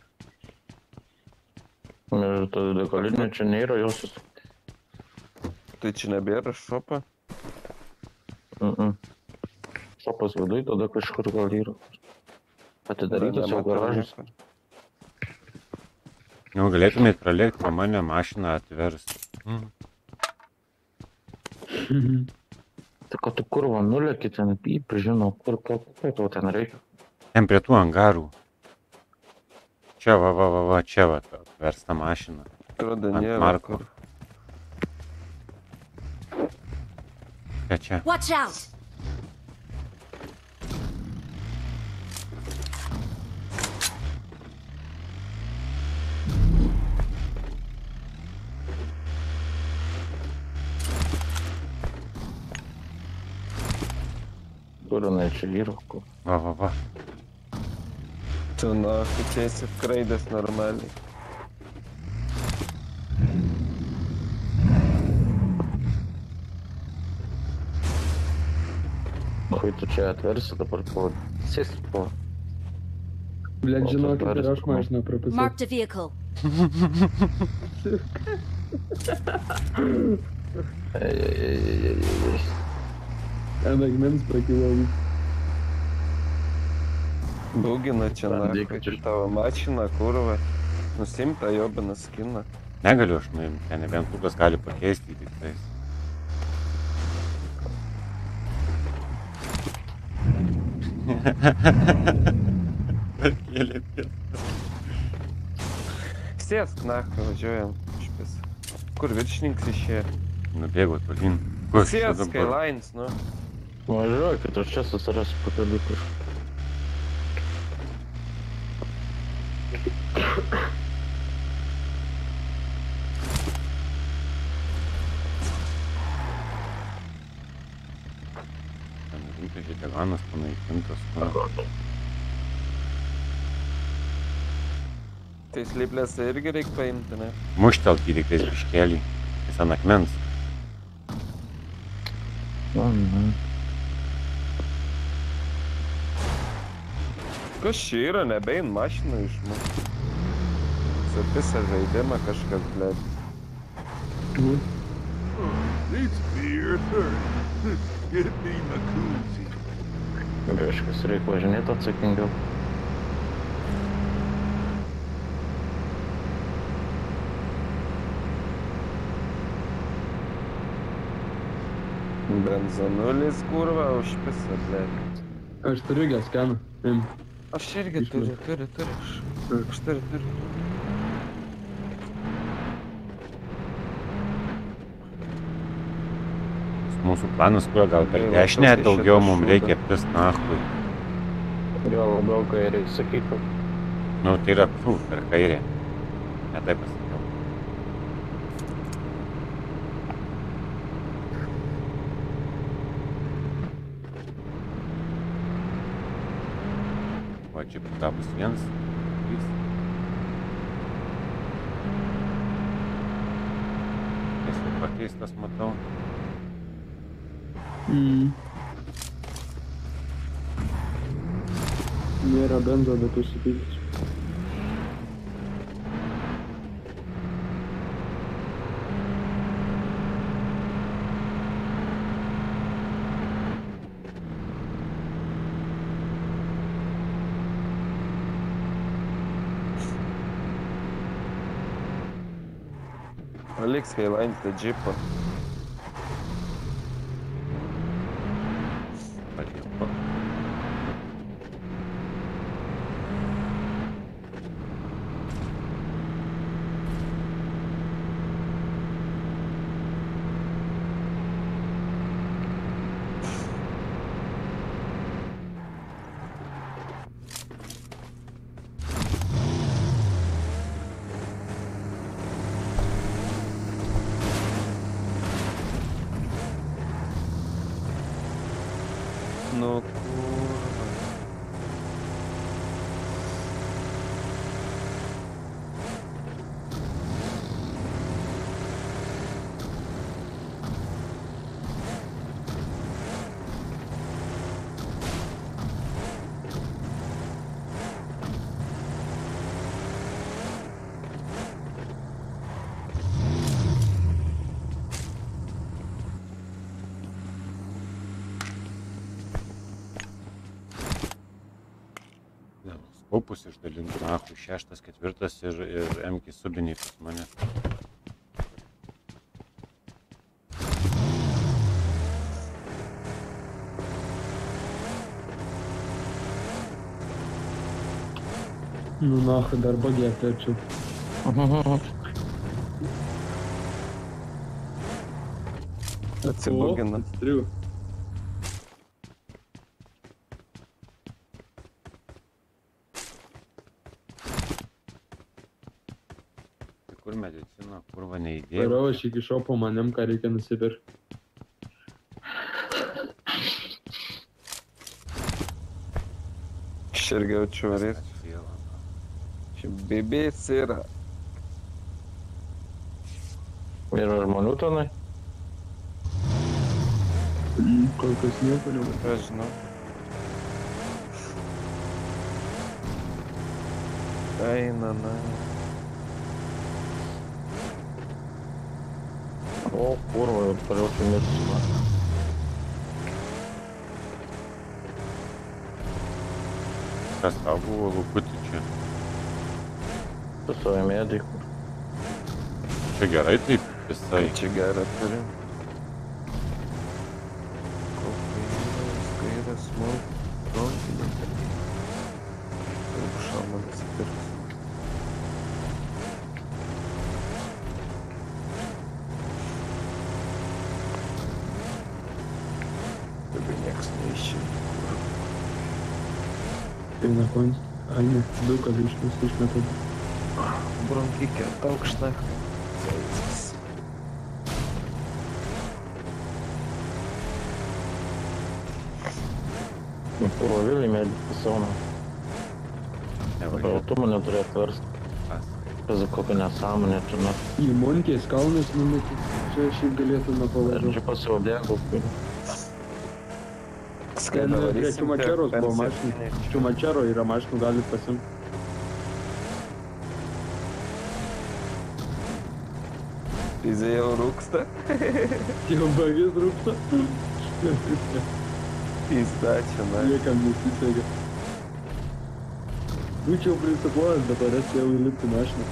Ir ta dekalinė čia nėra josios. Tai čia nebėra šopa? Mhm. Šopas viduj, tada kažkur gal yra. Atidarytas jau garažas. Jau galėtumėt pralėkti, o mane mašiną atvers. Mm. Tai kad tu kurva nulėki ten, pyp, žinau, kur, kur, kur tau ten reikia. Ten prie tų angarų. Čia va, va, va, va, čia va, ta versta mašina. Atrodo, Ant nėra Marko. kur. Čia, čia. Watch out. Kur jinai čia yra, kur. Va, va, va. Tu na, tu čia esi skraidęs normaliai. Kai tu čia atversi dabar po sės po. Блядь, O, žinokit, dabar ir aš skubam. mašiną prapisau. Marked a vehicle. Ei, ei, ei, ei, ei, ei. Ant akmens prakilau. Baugina čia na, Bandai, kad kai ir- tavo mašina, kurva. Nusimt tą jobiną skiną. Negaliu aš nuimti, ten nebent tukas gali pakeisti tik tais. Pakėlė pėską. Sėsk, naktį važiuojam. Išpis. Kur viršininkas išėjo? Nubėgo tolyn. Kas čia Sėsk, dabar? Skylines, nu. Važiuokit, aš čia susirasiu pakeliukus. Ten rimtai žedeganas panaikintas. Na, Tai slyplės irgi reikia paimti, ne? muštelt jį reikės biškelį. Jis ant akmens. Mhm. Kas čia yra, nebein mašiną išmok. Supisa žaidimą kažkas, blėt. It's beer thirty. Get me my koozie. Kažkas reikia važinėti atsakingiau. Benzanulis, kurva, užpisa, blėt. Aš turiu geskeną. Im. Aš irgi turiu, turiu, turiu. Aš- Aš turiu, turiu. Mūsų planas, kurio gal per Tai va, dešinę tokia daugiau šita mums šūda. reikia pis nahui. Gal labiau kairiai sakytų. Nu, tai yra, pfu, per kairę. Ne taip pasakiau. Va, čia puta bus vienas. Trys. Jis jau pakeistas, matau. Mm. Nėra benzo, bet užsipildys. Palik Skylines tą džipą. Paliko. Nu, kurva. Kaupus išdalinti nahui, šeštas, ketvirtas ir, ir emki subiniai pas mane. Nu, nahui, dar bagė atlėčiau. Atsibugina. Striu. Tai kur medicina, kur va neįdėjau. Darau, aš iki šio po manim, ką reikia nusipirkti. Aš irgi jaučiu varės. Čia bibės yra. Yra žmonių tenai? Kol kas nieko nematau. Aš žinau. Eina, na. O, kurva, jau toliau čia mirsi. Kas tau buvo lūkutį čia? Su savo medikų. Čia gerai taip visai. Čia gerą turim. Kokainas, kairas, smalt, frontininkai. Kaip šalmą nusipirks. eina koins. Ai ne, du kad iš visų išmetu. Bronkikė, aukšta. Provėlį mėdį pasauna. Autumą neturėtų versti. Kas kokią nesąmonę čia mes. Į Monkės kalnus numetį. Čia šiaip galėtume pavažiuoti. Čia pasiaudėgo. Ten prie Čiumačeros buvo mašinų. Čiumačero yra mašinų, galit pasimti. Pizė jau rūksta. Jau bagis rūksta. Pizda čia, na. Niekam nesisėgia. Būčiau prisipuolęs, bet orės jau įlipti mašiną.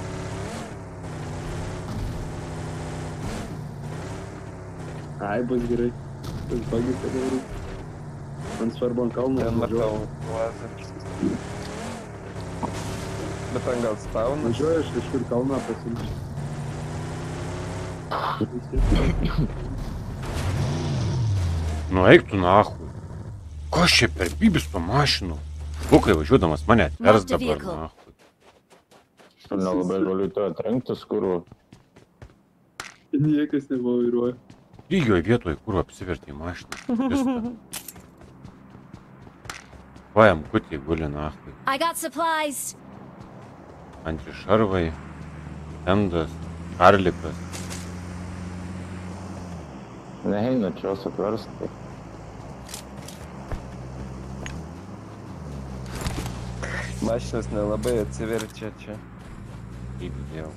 Ai, bus gerai. Tas bagis tada rūksta. Man svarbu ant kalno. Ten matau lazą. Bet ten gal spaunas. Važiuoju aš kažkur kalną pasimčiau. Nu eik tu nahui. Kas čia per bibis to mašinų? Lukai važiuodamas mane atvers dabar nahui. Aš nelabai galiu to atrenktis, kur... Niekas nevairuoja. Lygioj vietoj, kur apsivertė į mašiną. Viską. Vajam kutį guli nahui. I got supplies. Antišarvai, tendas, karlikas. Neheina čia jos atversti. Mašinas nelabai atsiverčia čia. Kaip dėjau.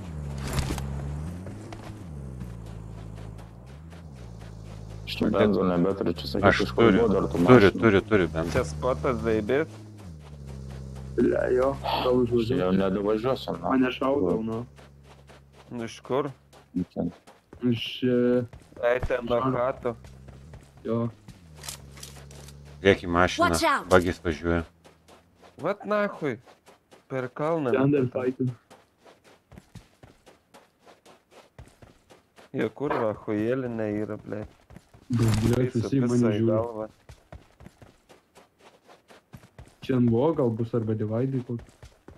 Aš čia benzo nebeturiu, čia sakyčiau, Aš iš kur turiu, buvo dar tų turiu, mašinų. turiu, turiu bent. Čia spotas zaibėt. Ble, jo, gal Aš užvažiuoju. jau nedavažiuosiu, na. Mane šaudau, nu. Nu iš kur? Ten. Iš... e, Ei, ten do chato. Jo. Žiūrėk į mašiną, Watch out. bagis važiuoja. Vat nahui. Per kalną. Ten dar fightin. Jo kurva, hujelinė yra, ble. Ble, visi į mane žiūri. galvą. Čia ant buvo, gal bus arba divaidai kokį.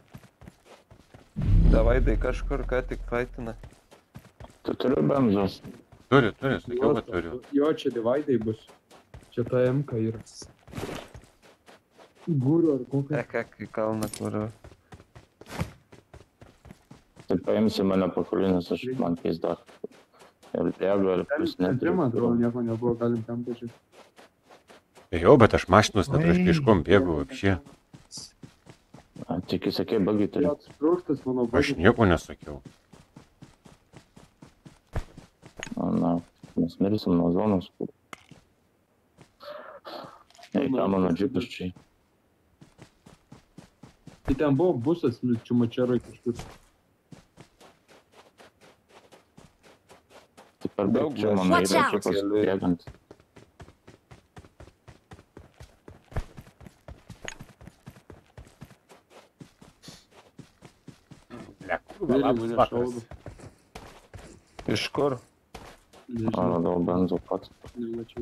Davaidai kažkur ką tik fightina. Tu turiu benzos. Turiu, turiu, sakiau, kad turiu. Jo, čia divaidai bus. Čia ta M K yra. Gūriu ar kokią. Ek, ek, į kalną kurva. Tai paimsi mane pakulinis, aš man pizda. Ir bėgo, ir plus Centre, man atrodo, neturiu. nieko nebuvo, galim ten pažiūrėti. Jo, bet aš mašinos neturiu, aš pieškom bėgu apšie. A, tik įsakė, bagi turi. Pats sprūkštas, mano Aš bagis. nieko nesakiau. O, na, mes mirsim nuo zonos. kur- Ei, ką mano džipas čia. Tai ten buvo busas, Čiumačeroj kažkur. Tai per Daug daug čia man Watch yra out. džipas bėgant. Ble, kurva, Vėliau labas mane vakaras. šaudo. Iš kur? O, Nežinau, radau benzo pats. nemačiau.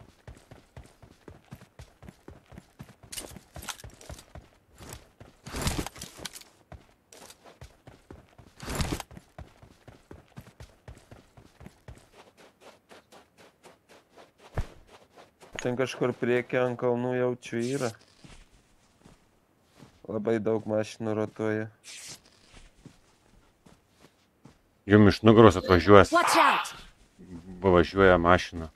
Ten kažkur priekį ant kalnų jaučiu yra. Labai daug mašinų rotuoja. Jum iš nugaros atvažiuos, Watch out. važiuoja mašina.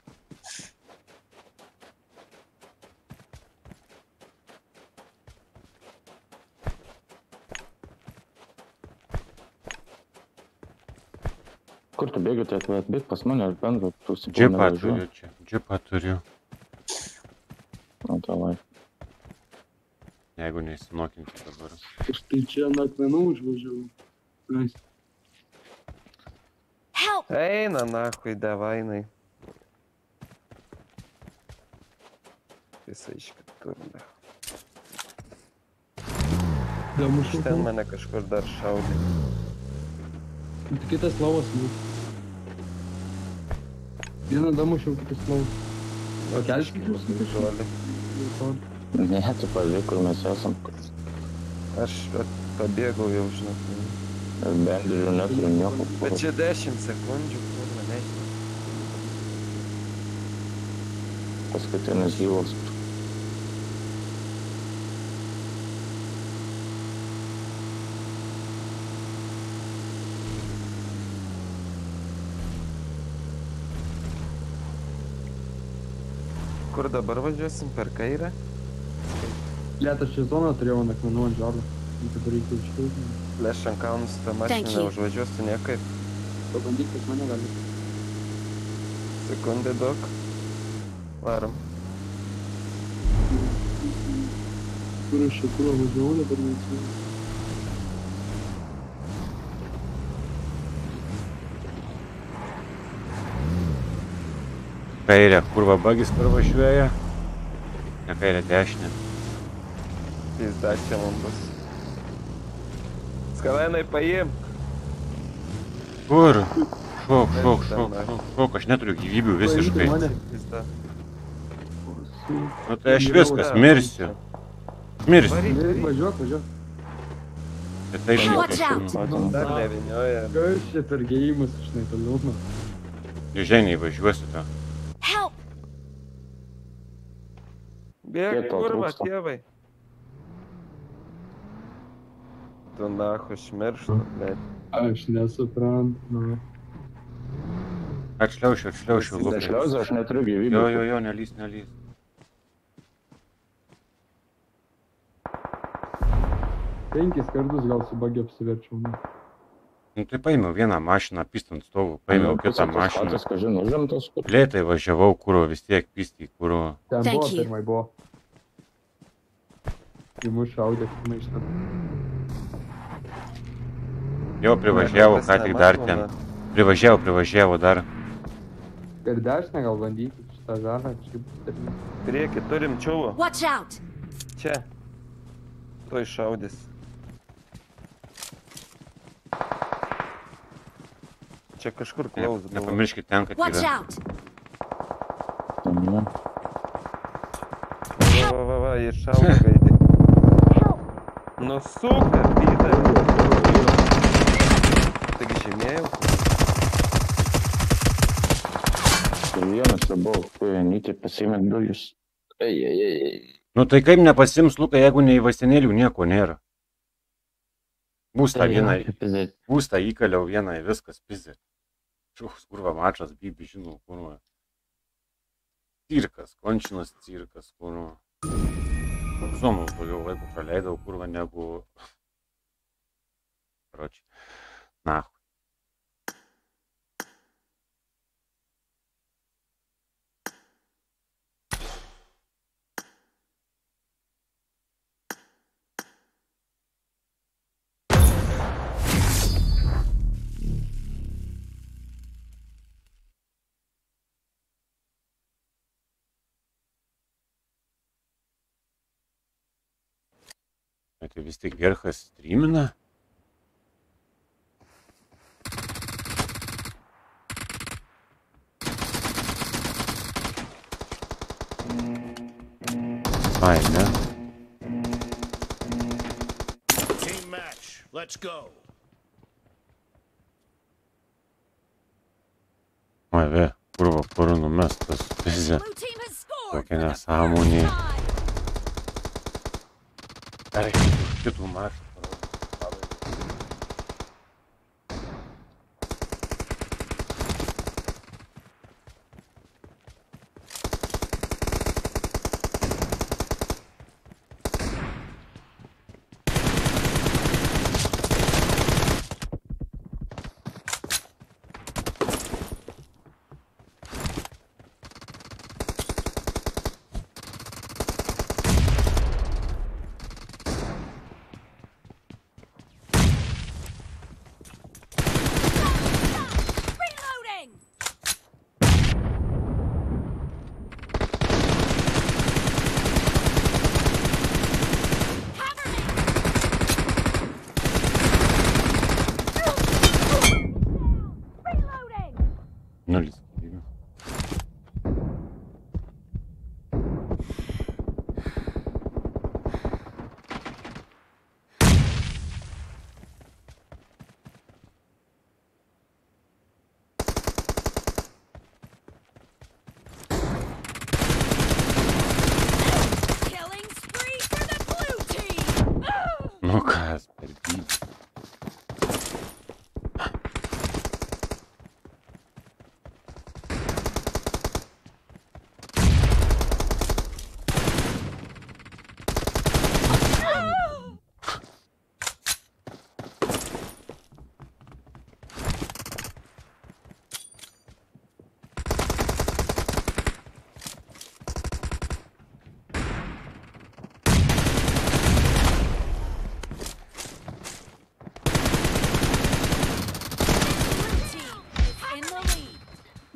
Kur tu bėgi, tai atveik, bėg pas mane, aš benzo, tu si Džipą turiu čia, džipą turiu. Na, davai. Jeigu neįsinokinti dabar. Aš tai čia ant akmenų užvažiavau. Nice. Help. Eina nahui, davainai. Visai iš kitur. ne. Damušau. Iš ten mane kažkur dar šaudė. Tai kitas lavas, nu. Vieną damušiau, kitas lavas. O kelškit jūs? Žuolį. Ne, tu pažiūrėk, kur mes esam. Aš at- pabėgau jau, žinok. Aš bendrių neturiu nieko. Bet čia dešimt sekundžių, kurva, nežinau. Paskutinis gyvas. Kur dabar važiuosim, per kairę? Liet, aš į zoną turėjau ant akmenų ant žarų. Dabar reikia iškilti. Leš ant kalnus tą Thank mašiną you. neužvažiuosiu niekaip. Pabandyk pas mane gali. Sekundė daug. Varom. Kur aš čia kur važiavau, dabar neatsimenu. Kairė, kurva bagis pravažiuoja. Ne kairė, dešinė. Pizdačia man bus. Skalenai paim. Kur? Šok, šok, Ten, šok, ten, šok, šok, aš neturiu gyvybių visiškai. Mane. Pizda. Nu tai aš viskas, mirsiu. Mirsiu. Varyk, varyk. Važiuok, važiuok. Tai taip Watch out. jau. Dar nevinioja. Kas čia per gėjimus, žinai, toliau. nu. Ženiai važiuosiu tą. Help! Bėg, Kiek tau kurva, trūksta? tėvai. Tu nahu šmirštų, bet. Aš nesuprantu. nu. Atšliaušiu, atšliaušiu, lukai. Dešliausia, aš neturiu gyvybių. Jo, jo, jo, nelys, nelys. Penkis kartus gal su bagi apsiverčiau. nu. Nu tai paėmiau vieną mašiną, pistant stovų, paėmiau kitą mašiną. Patys, kažin, užimtas, kur. Lėtai važiavau, kuro vis tiek pisti, kuro. Ten Thank buvo, you. pirmai buvo. Į mus šaudė, kaip maištą. Jau privažiavo, ką tik dar ten. Privažiavo, privažiavo dar. Per dešinę gal bandyti šitą žarą, kažkaip tarnį. Prieki, turim čiuvo. Watch out! Čia. Tuoj šaudys. Čia kažkur Ne, klaus buvo. nepamirškit ten, kad Watch yra. out! Ne. Va, va, va, va, jie šaudo gaidį. Nu, super, pydai. Taigi žemėjau. Ir vienas čia buvo, kai Anytė pasiėmė dujus. Ei, ei, ei, ei. Nu tai kaip nepasims, Lukai, jeigu nei vasenėlių nieko nėra. Būstą vieną, Pizė. būstą įkaliau vieną, viskas, pizė. Šuks, kurva, mačas, bibi, žinau, kurva. Cirkas, končinas cirkas, kurva. Zonų daugiau laiko praleidau, kurva, negu... Karoči, nahu. Tai vis tik Gerchas streamina. Ai, ne? Team match. Let's go. Oi, ve, kurva, kur numestas, pizė. Blue team has scored Tokia for the nesąmonė. first time. Dar kitų mačų. Reloading! Cover me! Reloading! Nulis gyvybių.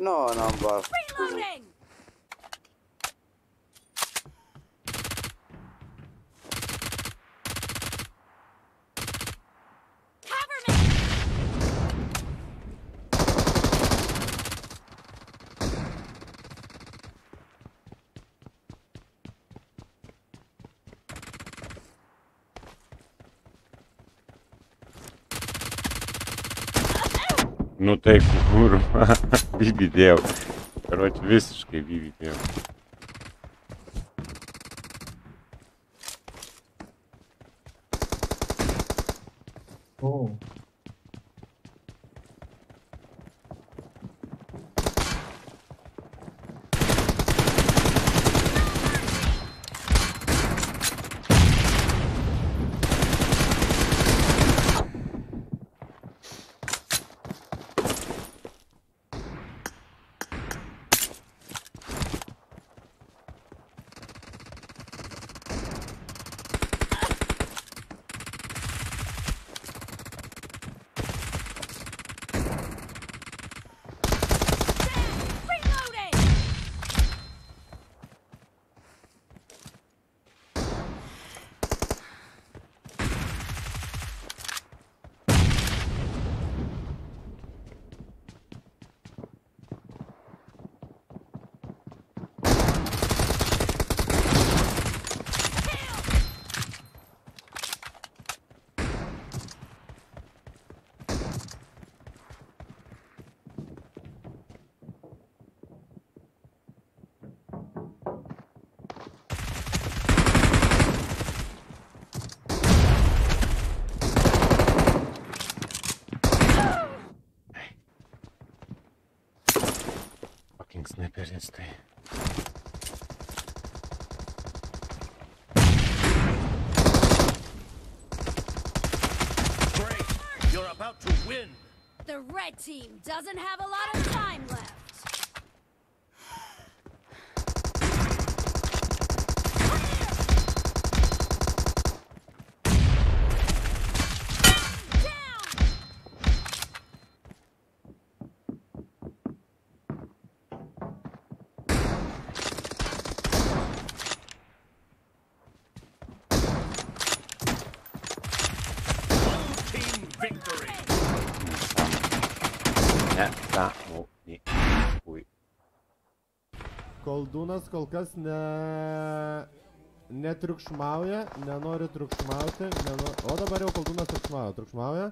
no number. Reloading! Cover me! Nu tai kurva, vybydėjau. Karoči, visiškai vybydėjau. O. Reloading! Fucking sniperis tai. Great! You're about to win! The red team doesn't have a lot of time left. Down! Blue team victory! Ne, ta, o, ne. Ui. Koldūnas kol kas ne... netriukšmauja, nenori triukšmauti, neno... o dabar jau Koldūnas triukšmauja, triukšmauja.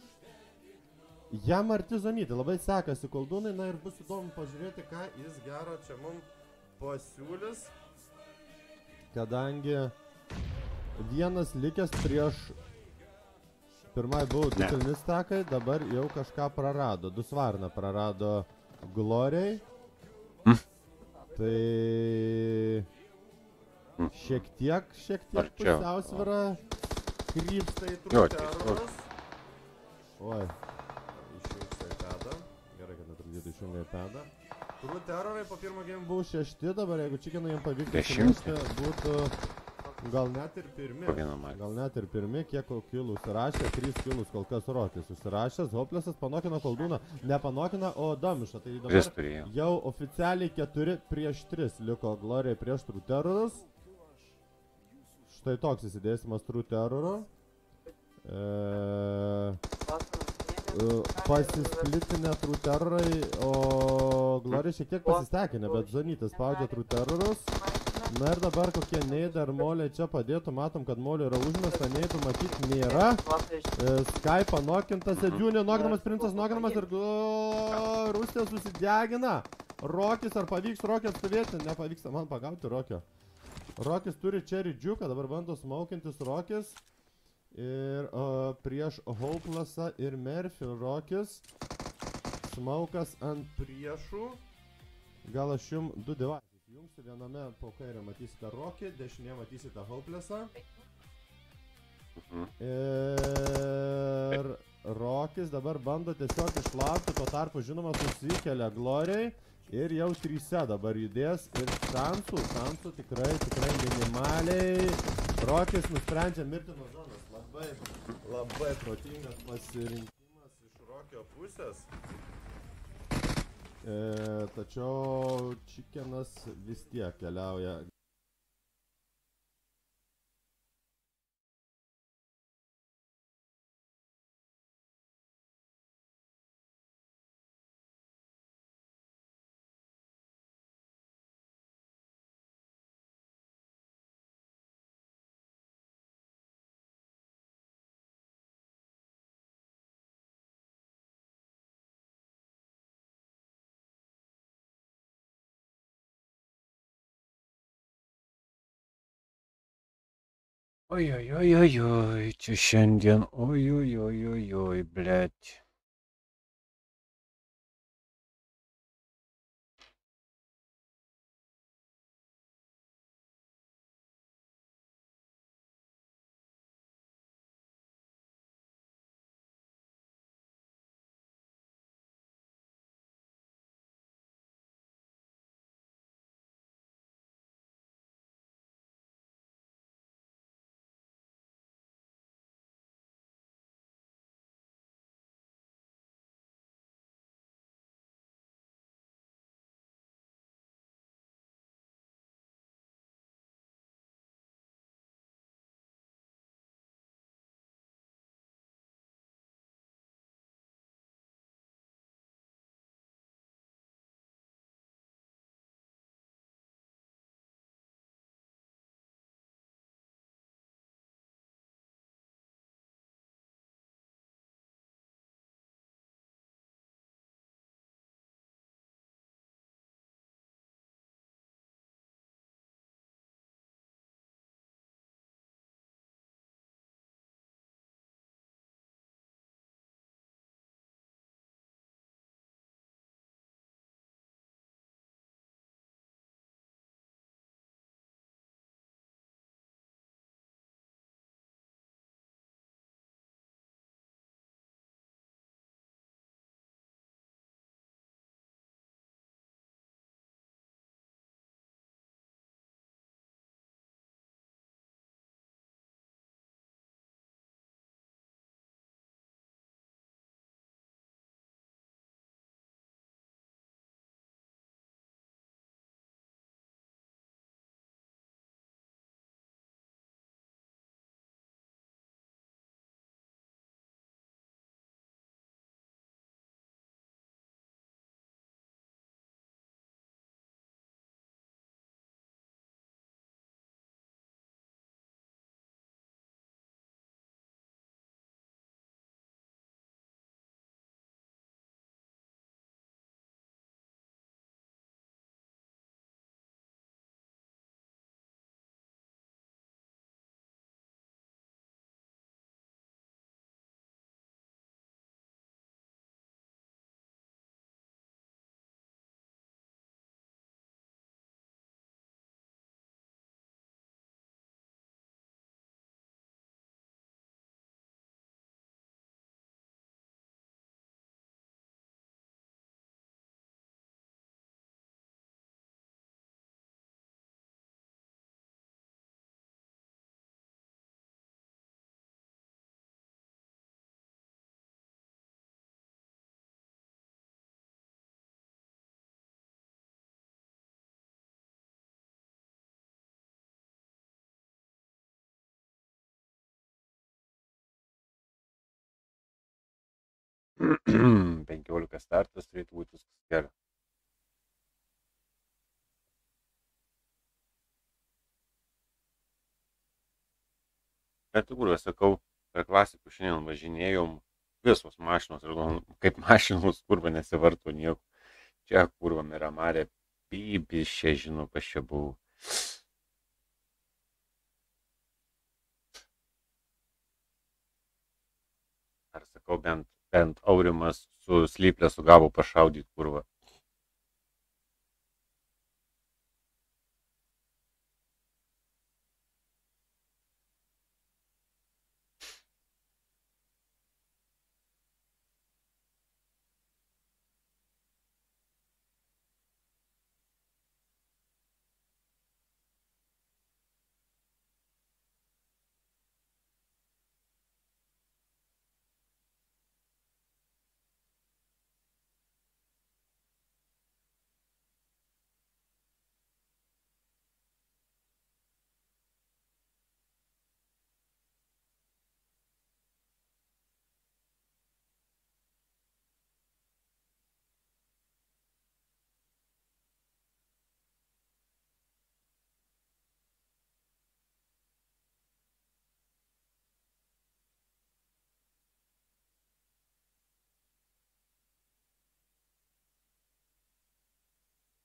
Jam arti zonyti, labai sekasi Koldūnai, na ir bus įdomu pažiūrėti, ką jis gero čia mum pasiūlys. Kadangi vienas likęs prieš... Pirmai buvo du pilni stakai, dabar jau kažką prarado. Du svarną prarado Gloriai. Mm. Tai... Šiek tiek, šiek tiek Arčiau. pusiausvyrą krypsta į Jo, True-Terrorus. Oi, išjungsiu iPadą. Gerai, kad netrukdytų išjungti iPadą. True-Terrorai po pirmo game buvo šešti, dabar jeigu Chickenui jam pavyktų Dešimti. sumušti, būtų gal net ir pirmi. Po vieno match. Gal net ir pirmi, kiek kilų užsirašė, trys kilus kol kas Rokis užsirašęs. Hopelessas panokino Koldūną, nepanokina, o Damišą. Tai dabar Tris turėjo. jau oficialiai keturi prieš tris liko Gloria prieš True-Terrorus. Štai toks įsidėsimas True-Terroro. E... Pasisplitinę True-Terrorai, o Gloria šiek tiek pasistekinę, bet Zonytis spaudžia True-Terrorus. Na ir dabar kokie neidai ar moliai čia padėtų, matom, kad molio yra užmesta, neidų matyti nėra. E, Skype nokintas, Edžiūnė, nokinamas princas, nokinamas ir Rusija susidegina. Rokis, ar pavyks Rokį atstovėti? Nepavyksta man pagauti Rokio. Rokis turi čia Ridžiuką, dabar bando smaukintis Rokis. Ir o, prieš Hopelessą ir Murphy Rokis. Smaukas ant priešų. Gal aš jums du devices jungsiu, viename po kairę matysite Rokį, dešinėje matysite Hopelessą. Ir Rokis dabar bando tiesiog išlaukti, tuo tarpu žinoma susikelia Gloriai. Ir jau tryse dabar judės ir šansų, šansų tikrai, tikrai minimaliai. Rokis nusprendžia mirti nuo zonos. Labai, labai protingas pasirinkimas iš Rokio pusės. E, tačiau čikenas vis tiek keliauja. Oi, oi, oi, oi, oi, čia šiandien, oi, oi, oi, oi, oi, blėt. penkiolika startas turėtų būti viskas gerai. Bet tikrųjų, sakau, per klasikų šiandien važinėjom, visos mašinos, ir galvom, kaip mašinos, kurva nesivarto nieko. Čia kurva Miramarė, bybis čia žino, kas čia buvo. Ar sakau, bent, bent Aurimas su slyplė sugavo pašaudyti kurvą.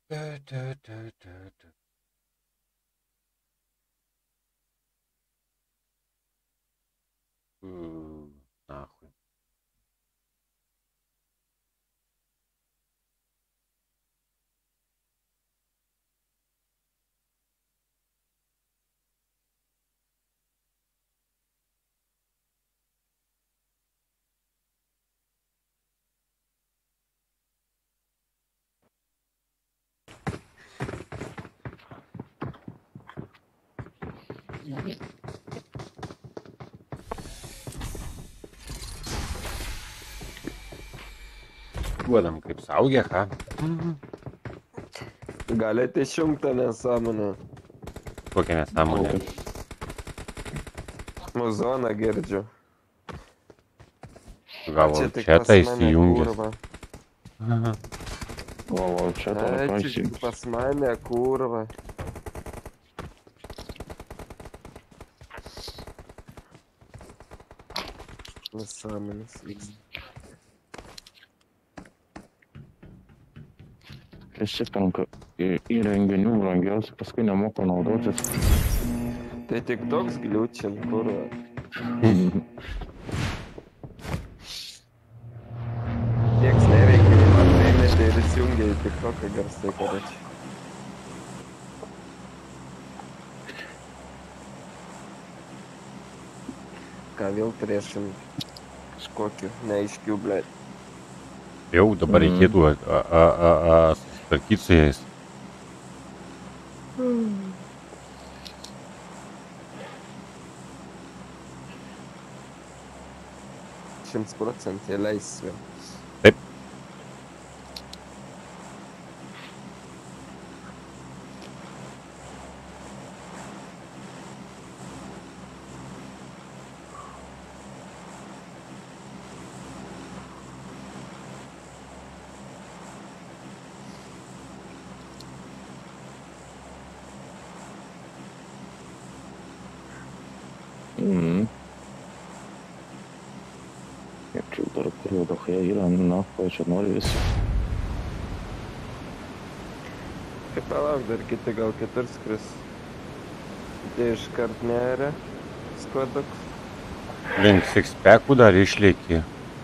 Tu, tu, tu, tu, tu. Mm, Nahui. Duodam kaip saugę, ką? Galite išjungti tą nesąmonę. Kokią nesąmonę. Muzoną girdžiu. Gavo Čia tik čia pas tai mane, įsijungęs. kurva. O, o, čia to Ai, čia prašym. tik pas mane, kurva. Nesąmonės vyksta. Prisipenka į- įrenginių brangiausių, paskui nemoka naudotis. Tai tik toks gliučin, kurva. Nieks neveikia, man primetė ir įsijungia į tik toką garsai, karačiai. Ką vėl turėsim kažkokiu neaiškiu, blėt. Jau dabar reikėtų a- a- a- a- a- susitvarkyti su jais. Šimts procentų jie leis vėl. Taip. Mhm. Jak čia dar kur jau daug yra, na, ko čia nori visi. Tai palauk, dar kiti gal kitur skris. Tai iškart neria skoduks. Link sixpackų dar išlieki.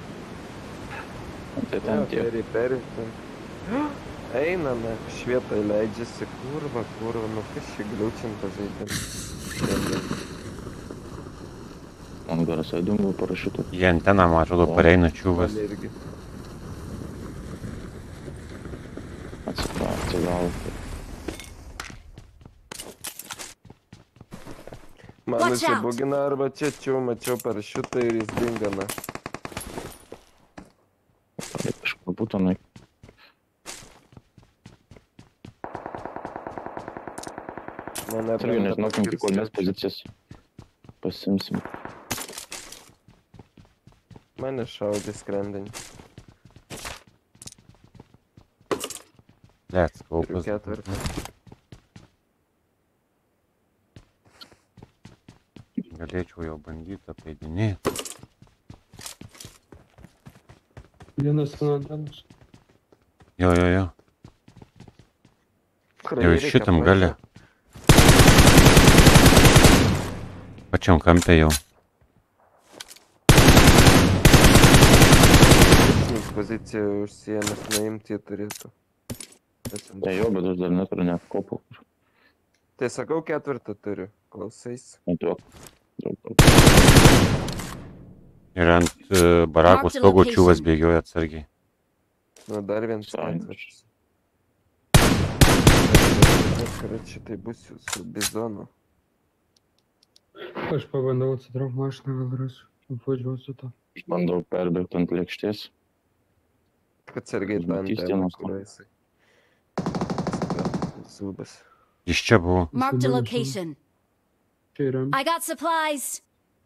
Tai ten tie. Peri, peri, ten. Einame, švietai leidžiasi, kurva, kurva, nu kas čia gliučintas žaidimas. Man garas aidingų parašiutų. Jie anteną, man atrodo, pareina čiūvas. Man irgi. Atsigauti. Man Watch out. nusibugina arba čia čia mačiau parašiutą ir jis dingana. Tai kažkur būtinai. Mane Irgi nežinokim, kai kol mes pozicijas pasimsim. Mane šaudė skrendinį. Let's go. Turiu ketvirtą. Galėčiau jau bandyti apeidinėti. Vienas nuo antenos. Jo, jo, jo. Jau Reikia šitam plačiau. gale. Pačiam kampe jau. Tikslinis poziciją užsiėmęs nuimti jie turėtų. Tai jo, bet aš dar neturiu net kopų. Tai sakau ketvirtą turiu, klausais. Netuok. Ir ant uh, barako Marked stogo location. čiūvas bėgioja atsargiai. Nu dar vienas Sąjungas. ketvirtas. Karat šitai bus su bizonu. Aš pabandau atsitraukti mašiną, gal rasiu. Važiuosiu tą. Aš bandau perbėgti ant lėkštės. Atsargiai tą Matys anteną, dienos, kuriuo jisai. Zubas. Iš čia buvo. Marked a Somebody location. Čia yra. I got supplies.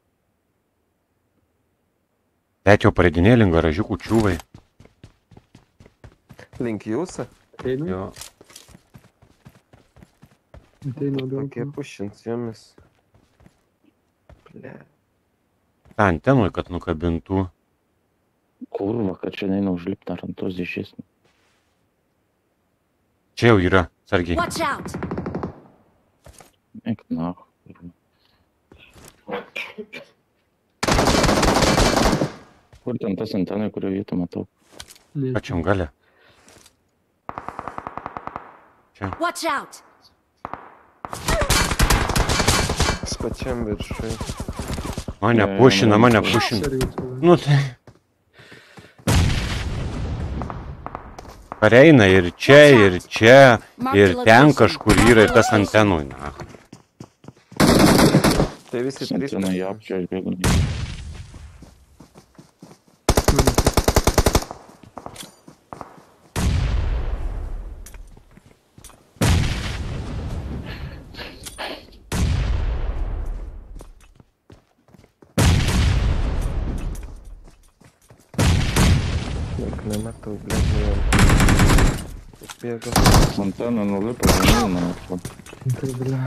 Tėčio pareidinėlį garažiukų čiūvai. Link jūsų? Eina. Jo. Ateina daug. Kokie pušins jomis. Ble. Ta antenui, kad nukabintų. Kurva, kad čia neina užlipti ar ant tos dešės. Čia jau yra, sargiai. Watch out! Eik, na. Kur ten tas antenai, kurio vietą matau? Pačiam gale. Watch out! Pačiam viršui. Mane pušina, mane pušina. Nu tai. Pareina ir čia, ir čia, ir ten kažkur yra tas antenų. Na. Tai visi trys. Antenai, jop, čia aš bėgu. Nematau, blėt, nejau. Bėga. Anteną nulipo, nežinau. Tai bля.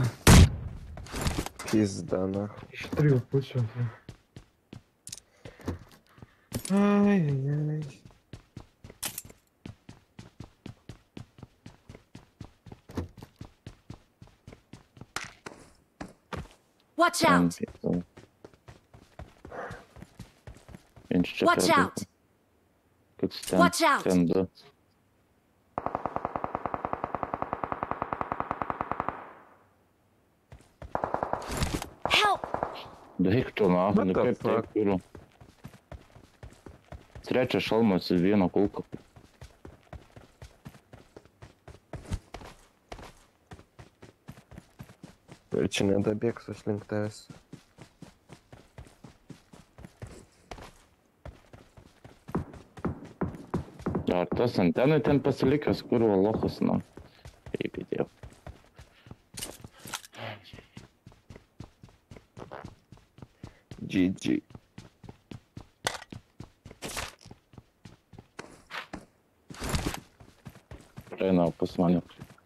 Pizda, na. Iš trijų pusių. Ai, ai, ai. Watch out! Watch out! Koks ten, Watch out! ten du. Help! Daik tu, na, What nu the kaip taip fuck? turiu. Trečias šalmas ir vieno kulko. Ir čia nedabėgsiu link tavęs. Ar tas antenai ten pasilikęs, kur lochas, na. Kaip įdėjau. G G. Eina pas mane.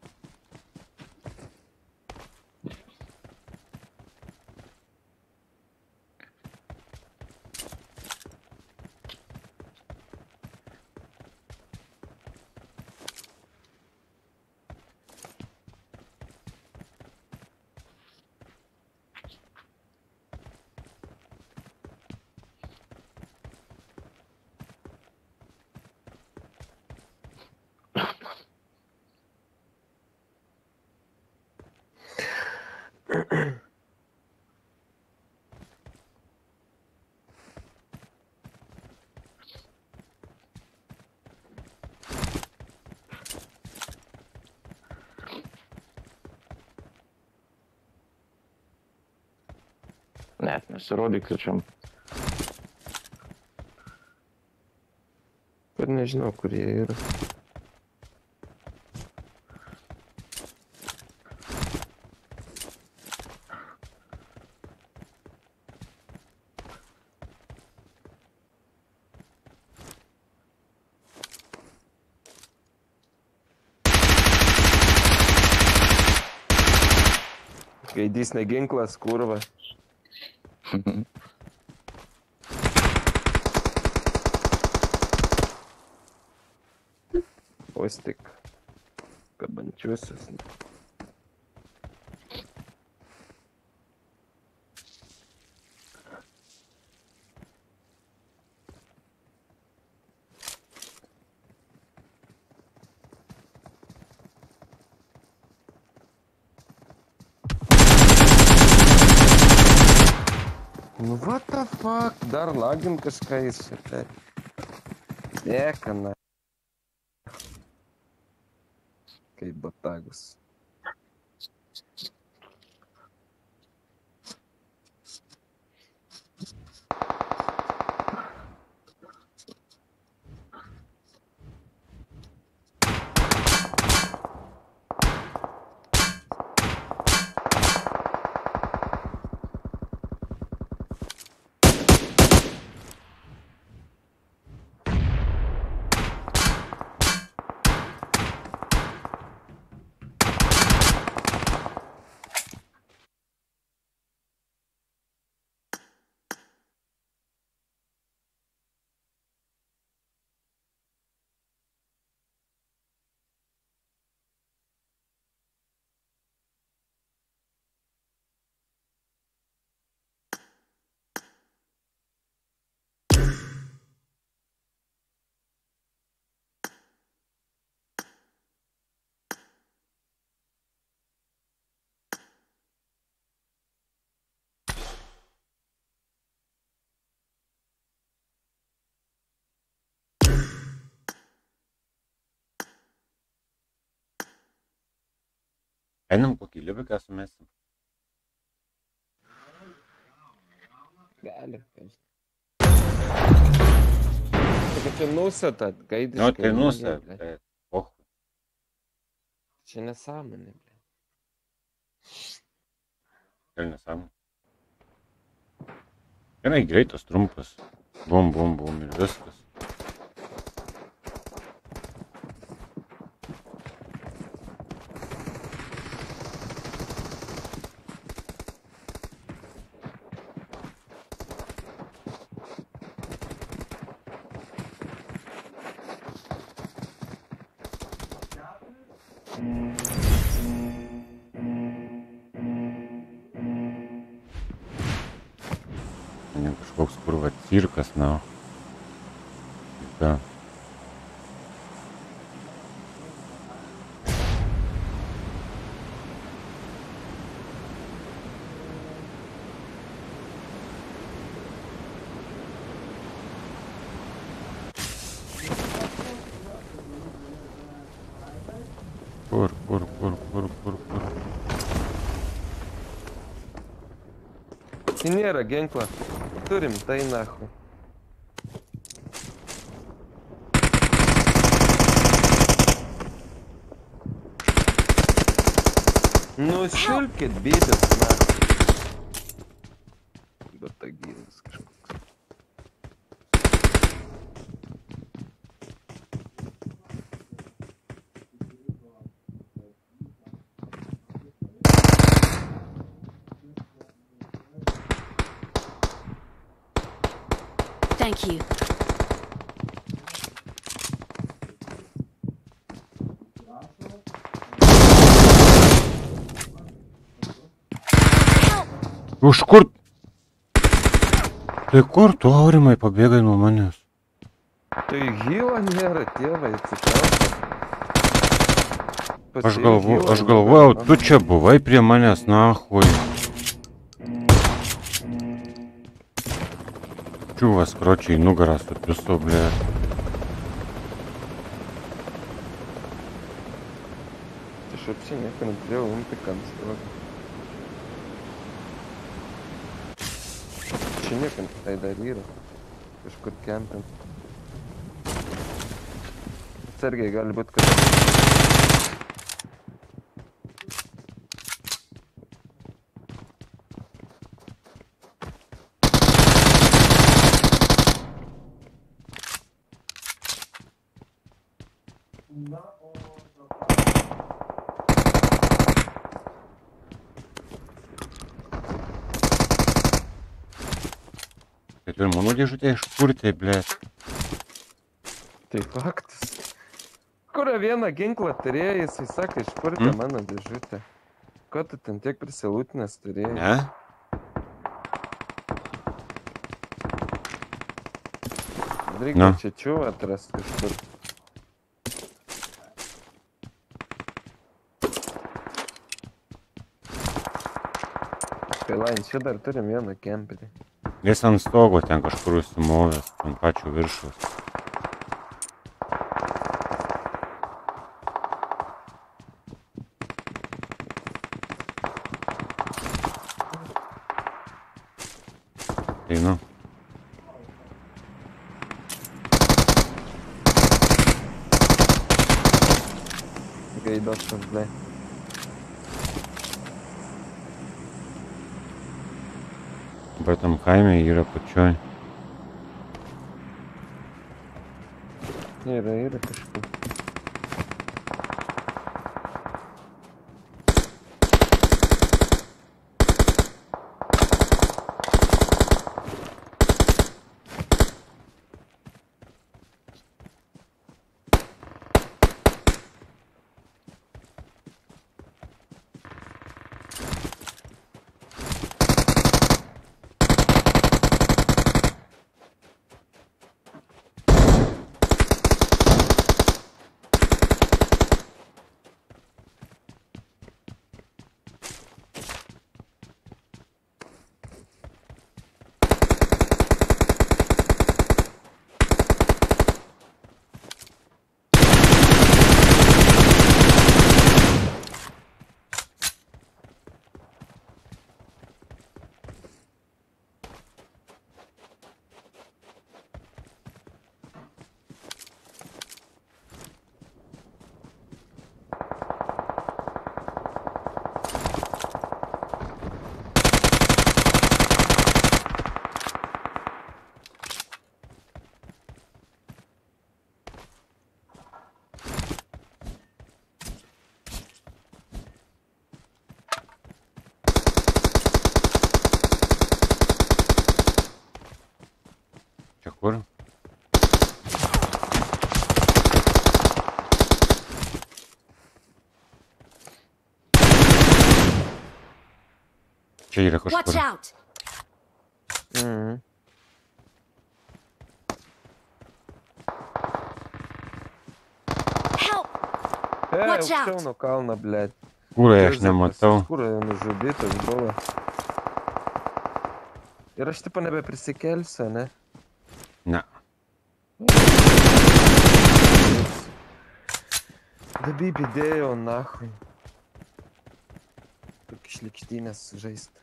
Net nesirodyk čia. Ir nežinau, kur jie yra. Gaidys neginklas, kurva. Ось tik kabančiuosius. Nu, what the fuck? Dar lagim kažką įsitai. Dėka, na. Kaip batagus. Einam kokį libiką sumesim. Gali. Kad čia nusėtat, gaidiškai. Nu, tai nusėt, bet pohui. Čia nesąmonė, ble. Ir nesąmonė. Gerai, greitas, trumpas. Bum, bum, bum ir viskas. Kažkoks kur va cirkas, na. Ką? Kur, kur, kur, kur, kur, kur. Tai nėra ginklo. Turim, tai nahu. Nu, šilkit, bėdės, nahu. Bataginas kažkoks. Thank you. Už kur? Tai kur tu, Aurimai, pabėgai nuo manęs? Tai gyvo nėra, tėvai, atsiprašau. Aš galvo, aš galvojau, tu čia buvai prie manęs, nahui. Čiūvas kročiai nugarą supiso, ble. Aš apsi nieko neturėjau imti kanstrovą. Čia niekam tai dar yra. Kažkur kempint. Atsargiai gali būt, kad... Tai turi mano dėžutę išpurti, ble. Tai faktas. Kurio vieną ginklą turėjai, jisai sako, išpurtė Mm? mano dėžutę. Ko tu ten tiek prisilūtinęs turėjai? Ne? Reikia Na. čia čiūvą atrast kažkur. Kailain, čia dar turim vieną kemperį. Jis ant stogo ten kažkur užsimovęs, ant pačių viršus. Tai nu. Gaidos tas, ble. Dabar tam kaime yra pačioj. Yra, yra kažkur. Čia yra Watch kažkur. out! Mhm. Help! E, Watch out. aukščiau nuo kalno, blėt. Kur aš nematau. Kur nužudytas buvo. Ir aš tipo nebeprisikelsiu, ne? Ne. Dabyb įdėjau, nahui. Tokį šlikštynės žaist.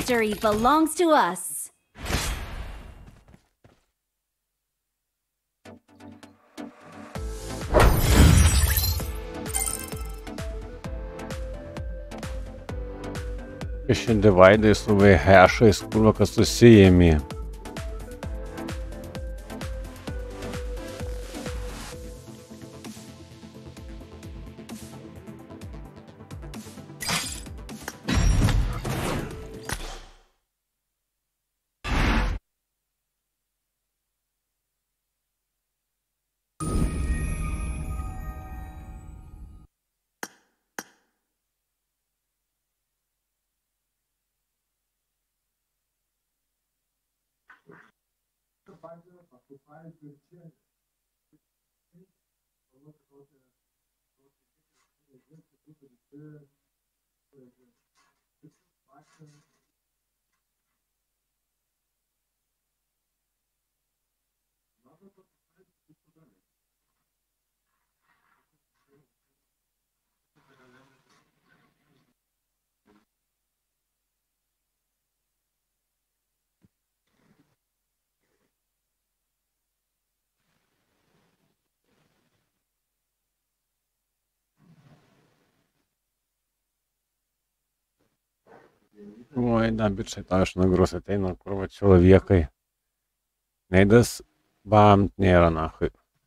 Victory belongs to us. Šiandien divaidai su V hash'ais, kurva, kas susijėmė. Oi, da, bičiai, tau iš nugarus ateina, kurva, человеkai. Neidas, bam, nėra, nahui.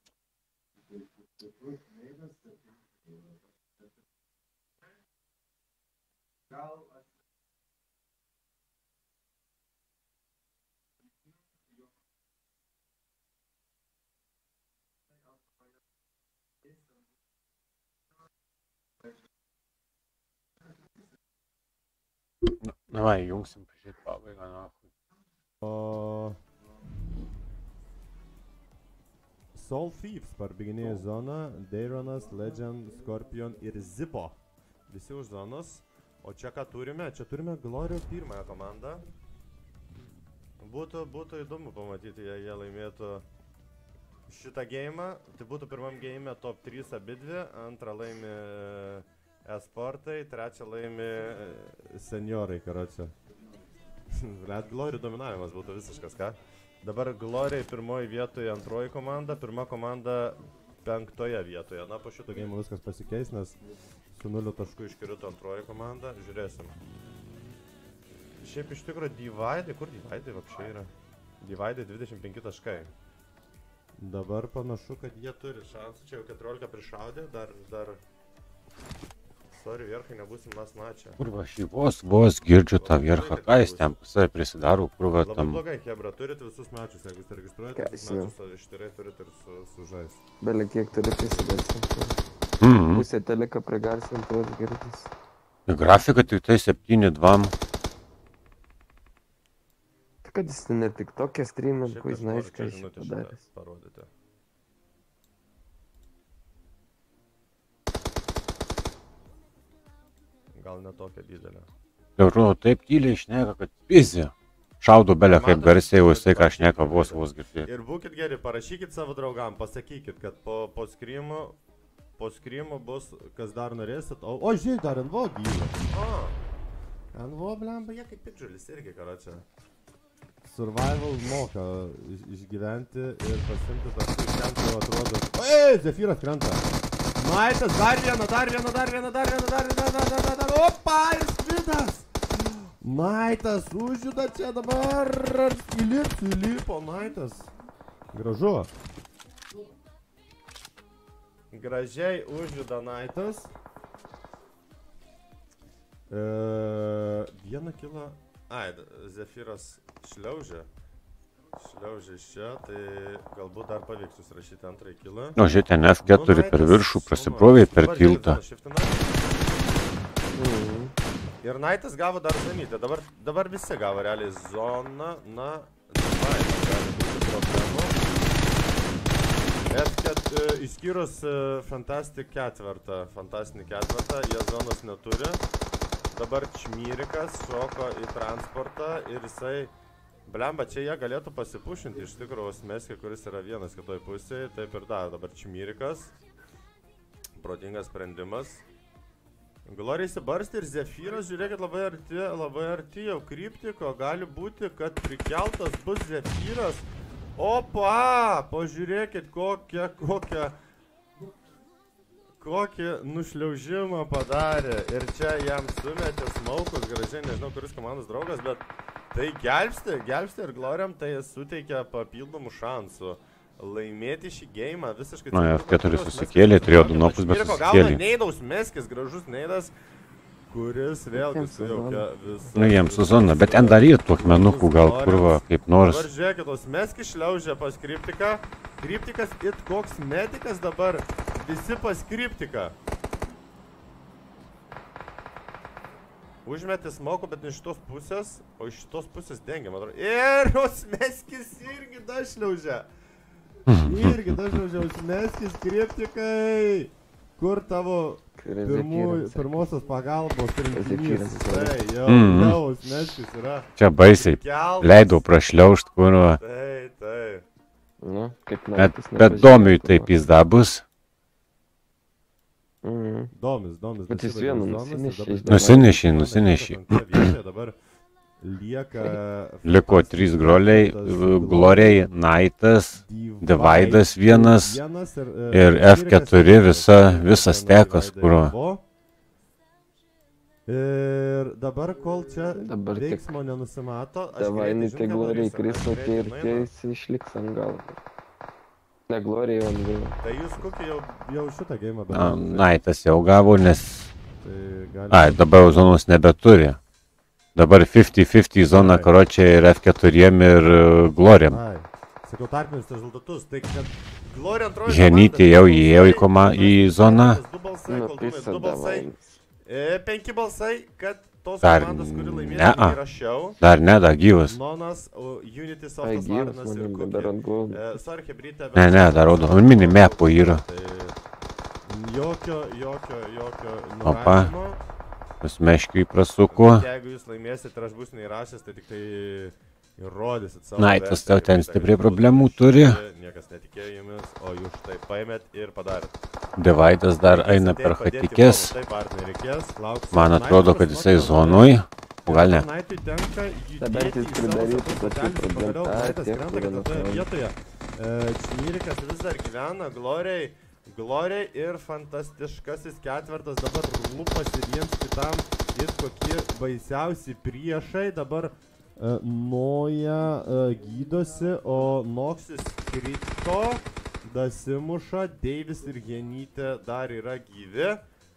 Давай, jungsim pažiūrėt pabaigą, nahui. O... Soul Thieves parbėginėjo zoną, Daironas, Legend, Scorpion ir Zippo. Visi už zonos. O čia ką turime? Čia turime Glorio pirmąją komandą. Būtų, būtų įdomu pamatyti, jei jie laimėtų šitą geimą. Tai būtų pirmam geime top trys abidvi, antrą laimi e-sportai, trečią laimi seniorai, karočią. Net Glory dominavimas būtų visiškas, ką? Dabar Glory pirmoji vietoje antroji komanda, pirma komanda penktoje vietoje. Na, po šito geimo viskas pasikeis, nes su nulio taškų iškrito antroji komanda. Žiūrėsim. Šiaip iš tikro Dividai, kur Dividai vapšiai yra? Dividai dvidešimt penki taškai. Dabar panašu, kad jie turi šansų. Čia jau keturiolika prišaudė, dar, dar... Sorry, Vierchai, nebūsim mes načia. Kurva, aš jį vos, vos girdžiu tą Vierchą, ką jis ten pasai prisidaro, kurva tam... Labai blogai, Hebra, turit visus mačius, jeigu jūs registruojate, visus mačius ištyrai turit ir su, su žais. Belė kiek turi prisidėti. Mhm. Pusė teleka prigarsinti už girdis. Grafika tik tai septyni dvam. Tai kad jis ne tik tokia streamint, kuo jis žinai, ką jis padarys. Parodyti. Gal ne tokia didelė. Jau taip tyliai šneka, kad pizė. Šaudo belė kaip garsiai, o jisai ką šneka vos vos girdėti. Ir būkit geri, parašykit savo draugam, pasakykit, kad po, po skrimo, po skrimo bus, kas dar norėsit. O, o žiūrėk, dar N V O gyva. O, N V O, blemba, jie kaip pikdžulis irgi, karočią. Survival moka iš, išgyventi ir pasimti taškų iš ten, kur atrodo. Oi, Zephyras krenta. Maitas, dar vieną, dar vieną, dar vieną, dar vieną, dar vieną, dar vieną, dar vieną. Opa, ir Skvidas. Maitas užjuda čia dabar. Įlipsiu, įlipo, Maitas. Gražu. Gražiai užjuda Maitas. E, vieną kilą. Ai, Zephyras šliaužia. Šliaužia iš čia, tai galbūt dar pavyks susirašyti antrąjį kilą. O žiūrėk, ten F keturi per viršų prasibrovė per tiltą. Mhm. Ir Naitas gavo dar zamytę. Dabar, dabar visi gavo realiai zoną. Na, dabar gali būti problemų. F keturi, išskyrus Fantastic ketvirtą. Fantastinį ketvirtą, jie zonos neturi. Dabar Čmyrikas šoko į transportą ir jisai... Blemba, čia jie galėtų pasipušinti iš tikrųjų Smeskį, kuris yra vienas kitoj pusėje. Taip ir dar, dabar Čmyrikas. Protingas sprendimas. Glorija įsibarstė ir Zefyras, žiūrėkit, labai arti, labai arti jau kryptiko, gali būti, kad prikeltas bus Zefyras. Opa, pažiūrėkit, kokią, kokią, kokį nušliaužimą padarė. Ir čia jam sumetė smaukus, gražiai, nežinau, kuris komandos draugas, bet tai gelbsti, gelbsti ir Glorijam tai suteikia papildomų šansų. Laimėti šį geimą visiškai... Na, F keturi susikėlė, turėjo du nopus, bet susikėlė. Neidaus meskis, gražus neidas, kuris vėlgi sujaukia visą... Nu, jiems su zona, bet ten dar yra tų akmenukų gal kurva, kaip nors. Dabar žiūrėkit, tos meskis šliaužia pas Kryptiką. Kryptikas it koks medikas dabar, visi pas Kryptiką. Užmetė smauko, bet ne iš šitos pusės, o iš šitos pusės dengia, man atrodo. Ir tos meskis irgi dašliaužia. Irgi dažniausiai meskis Kryptikai, kur tavo pirmų, pirmosios pagalbos rinkinys. Tai jau, jau, meskis yra. Čia baisiai, leidau prašliaužt, kurva. Tai, tai. Nu, kaip Bet, bet domiui taip jis da bus. Domis, domis. Bet jis vienu nusinešė. Nusinešė, nusinešė. Dabar lieka... Liko trys groliai, Glorijai, Naitas, Dividas vienas ir F keturi visa, visas tekas, kur... Ir dabar, kol čia Dabar tik- veiksmo nenusimato... aš Davai, greitai nu žiūriu, tai ką Glorijai darys, kris, ar o tie ir greitai tie nueina? jis išliks ant galo. Ne, Glorijai ant galo. Tai jūs kokį jau, jau šitą geimą Na, Naitas jau gavo, nes... Tai gali... Ai, dabar jau zonos nebeturi. Dabar penkdesimt penkdesimt zona, karočiai, ir F keturi ir Glorijam. Ai, sakiau tarpinius rezultatus, tai kad Glorija antroji... Genytė jau įėjo į, koma, į zoną. Du balsai, Nu, Koldūnai, pisa du balsai. davai. E, penki balsai, kad tos Dar komandos, kuri laimėjo, ne-a. įrašiau. Dar ne, dar gyvas. Nonas, o, Unity, Ai, Softas, gyvas, Varinas ir manim, Kuki. dar ant galo. E, sorry, Hebrytė, bet- Ne, ne, dar rodo, mini mepo yra. Tai jokio, jokio, jokio Opa. nurašymo. Pas meškiui prasuko. Jeigu jūs laimėsit ir aš būsiu neįrašęs, tai tik tai įrodysit savo... Naitas versiją, tau ten Hebrytė, stipriai kad problemų jūs turi. netikėjo, Niekas netikėjo jumis, o jūs štai paėmėt ir padarėt. Dividas dar eina per hatikės. Taip, partneriai, reikės, lauksim. Man atrodo, kad jisai zonoj. Gal ne? Naitui tenka Bent judėti jis į savo pridarytų savo tokių socialinius, pagaliau problemų. Naitas Tiek, krenta kurie kitoje nusprendė. vietoje. E, Čmyrikas vis dar gyvena, Glorijai, Glorijai ir fantastiškasis ketvertas dabar lupasi viens kitam ir kokie baisiausi priešai dabar e, Noja e, gydosi, o Noksis krito, dasimuša, Deivis ir Genytė dar yra gyvi.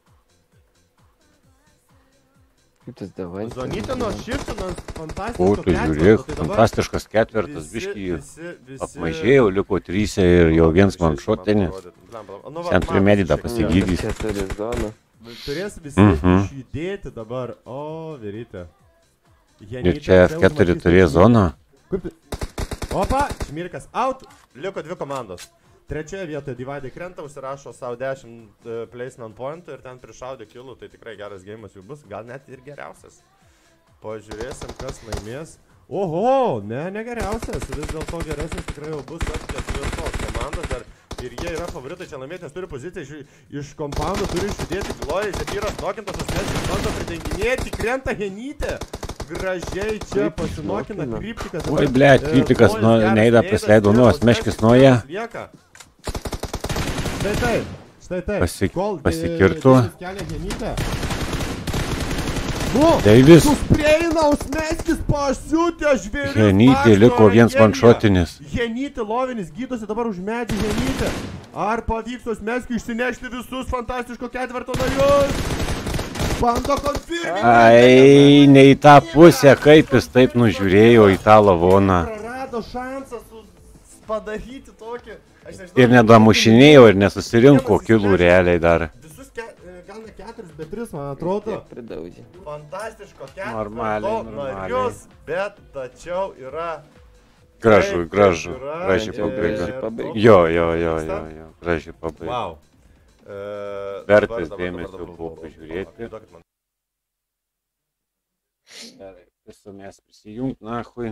Kaip tas davai? Zonytė nuo šiftinant O, fantastiško tu žiūrėk, tai dabar fantastiškas ketvertas, visi- biškį visi- visi- apmažėjo, liko trysia ir jau viens man šotinis. Nu va, Ten turi man medidą šiek tiek- pasigydys. Čia turi zoną. Turės visi Mhm. išjudėti dabar. O, vyrytė. Ir čia F keturi turėjo zoną. Opa, Čmirkas out. Liko dvi komandos. Trečioje vietoje Dividai krenta, užsirašo savo dešimt uh, placement pointų ir ten prišaudė kilų, tai tikrai geras geimas jų bus, gal net ir geriausias. Pažiūrėsim, kas laimės. Oho, ne, ne geriausias, vis dėlto geresnis tikrai jau bus F ketvirtos komandos dar. Ir jie yra favoritai čia laimėti, nes turi poziciją iš, iš kompaundų, turi išjudėti Glorijai, Zefyras nokintas, užmėtis, bando pridenginėti, krenta Genytė. Gražiai čia Kaip pasinokina išnokina. Kryptikas. Oi, blet, Kryptikas nu, neida, pasileido nuos, meškis nuoja. Štai taip, štai taip. Pasi- Kol, e, pasikirto. Deivis kelia Genytę. Nu, Deivis. Susprieinaus meskis pasiutė žvėris. Genytė liko viens manšotinis. Genytė Lovinis gydosi dabar už medį Genytė. Ar pavyks tos meskių išsinešti visus fantastiško ketverto narius? Bando konfirminti. Ai, ne į tą pusę, kaip jis taip nužiūrėjo į tą lavoną. Prarado šansą su padaryti tokį. Aš nežinau, Ir nedamušinėjo ir nesusirinko kilų realiai dar. Visus ke, gal ne keturis, bet tris, man atrodo. Tiek pridaužė. Fantastiško Normaliai, ketverto normaliai. narius, bet tačiau yra... Gražu, taip, gražu, kaip yra, gražiai ir- pabaiga. ir- pabaigė. Jo, jo, jo, jo, jo, gražiai pabaiga. Wow. E, Vertas dabar, dabar, dėmesio dabar, dabar, buvo dabar, pažiūrėti. dabar, duokit man. Gerai, visų mes prisijungt, nahui.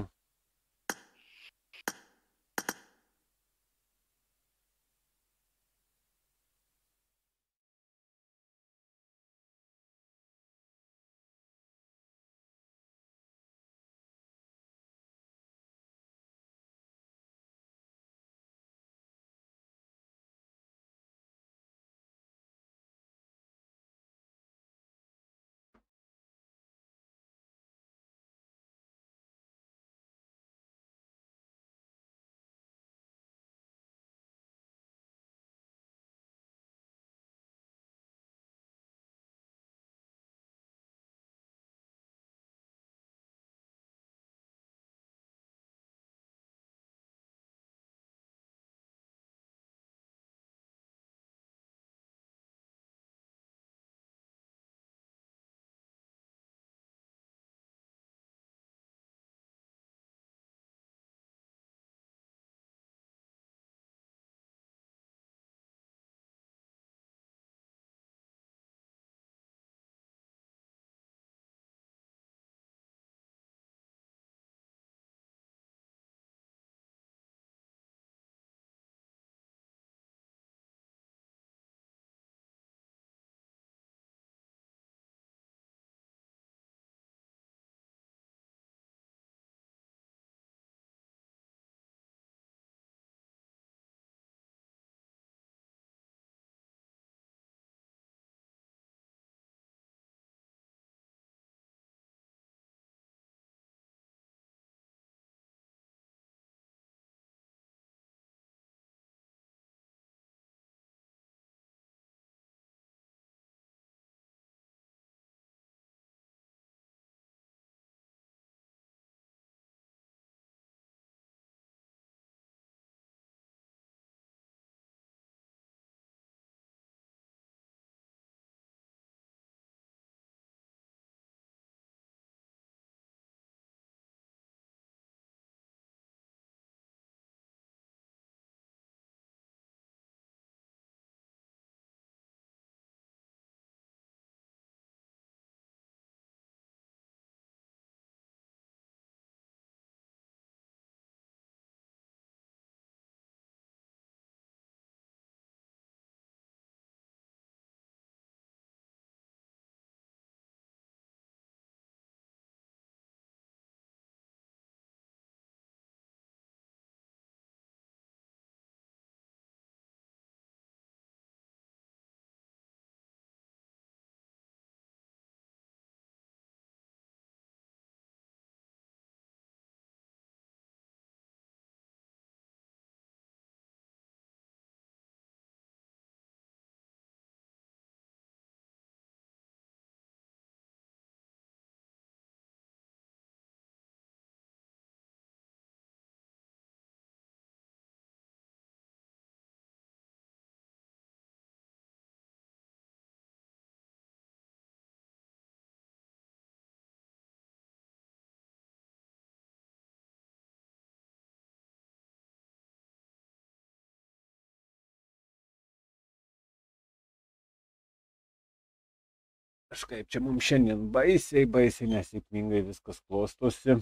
Kažkaip čia mums šiandien baisiai, baisiai nesėkmingai viskas klostosi.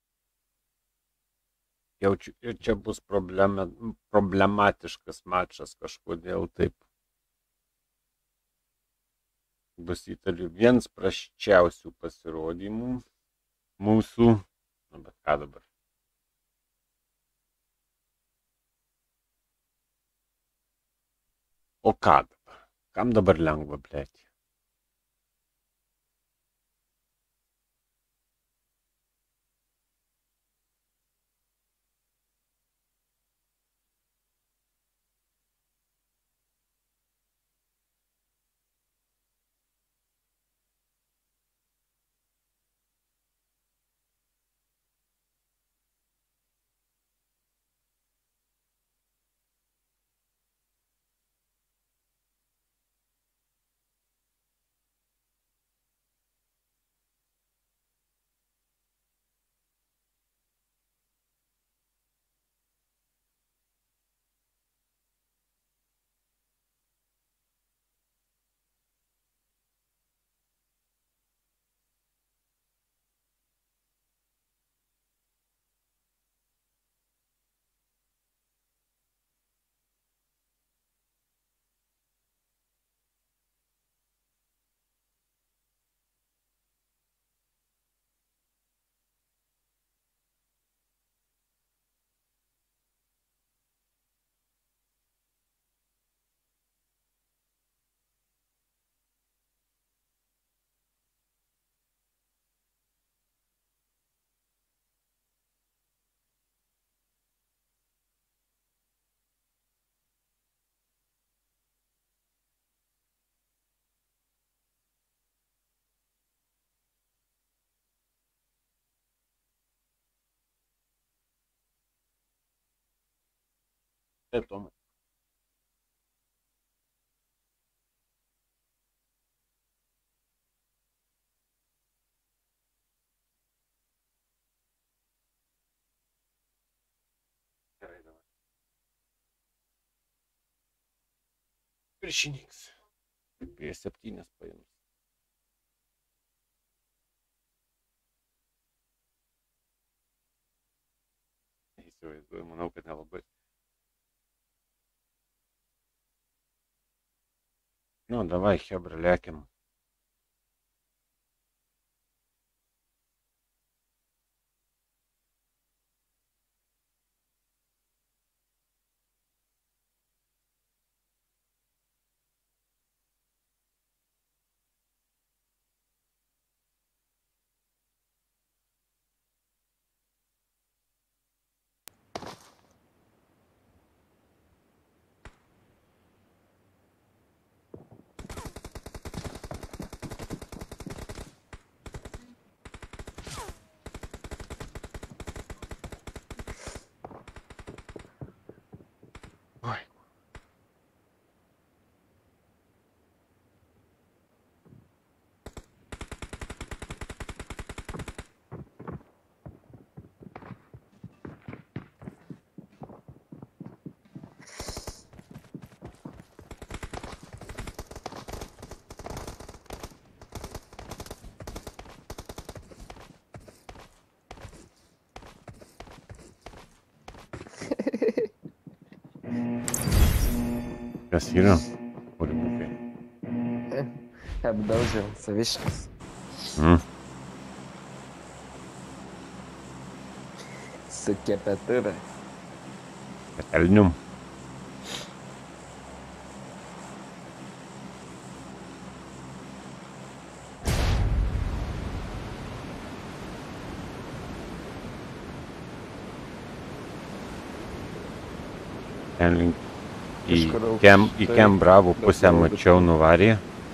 Jaučiu, ir čia bus problema, problematiškas mačas kažkodėl taip. Bus Italijų vienas prasčiausių pasirodymų mūsų. Na, bet ką dabar? O ką dabar? Kam dabar lengva, blėti? Taip, Tomai. Gerai, dabar. Viršininkas. Prie septynės paims. Įsivaizduoju, manau, kad nelabai. Nu, davai, chebra, lėkim. Oi. Kas yra? Polibukai. Apdaužiau saviškas. Mm. Su kepetuvė. Elnium. Ten link į kem, į kem bravo pusę mačiau nuvarė.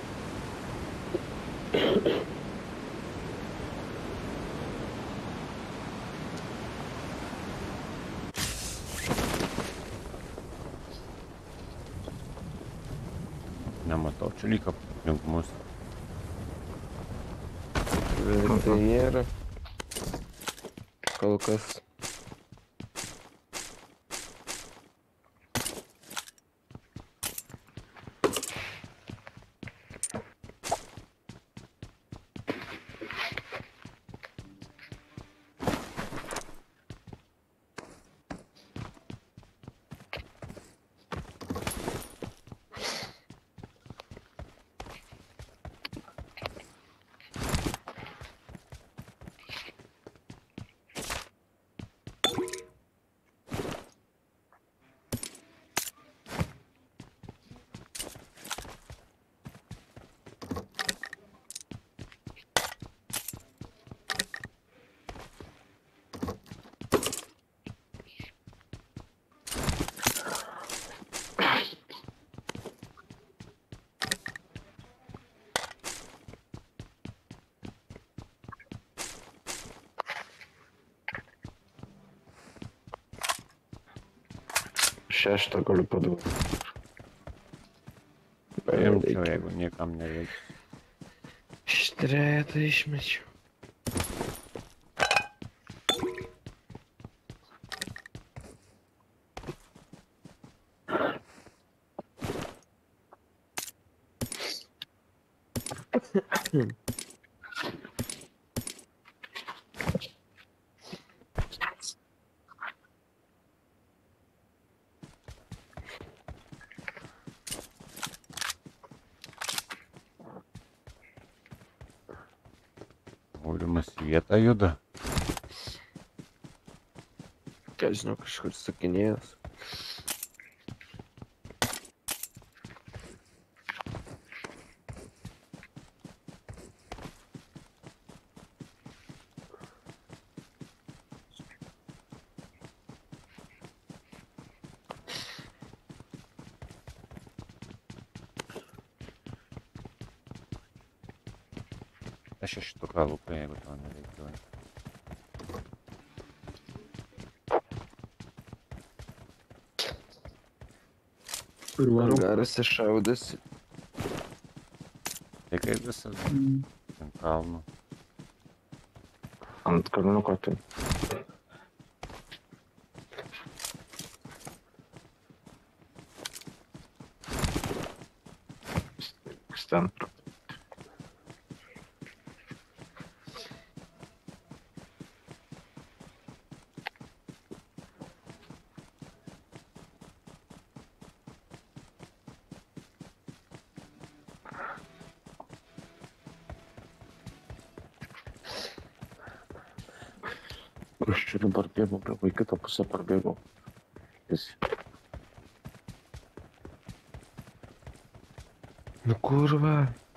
Nematau, čia lyg aplink mus. Tai nėra. Kol kas. šeštą galiu paduoti. Paimčiau, jeigu niekam nereikia. Iš trejetą išmečiau. Aurimas į vietą juda. Ką žinau, kažkur sukinėjęs. Aš šeštuką luką, jeigu to nereikia. Kur varom? Angaras iššaudasi. Tai kaip visas ant kalno. Ant kalniuko tai. Centro. Aš čia dabar bėgau, bėgau, į kitą pusę parbėgau. Jis. Nu kurva.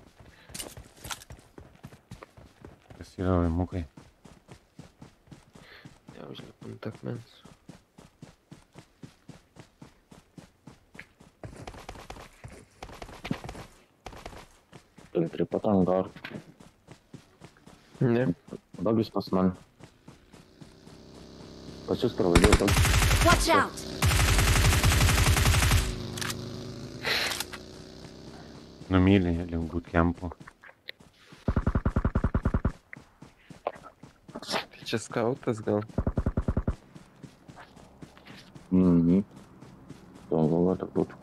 Kas yra vaimukai? Jau užlip ant akmens. Ten prie pat angarų. Ne. Bagis pas man. Pas jūs pravažiuoju toks. Watch out! Numylė link bootcampų. Čia skautas gal. Mhm. To galvoju būtų.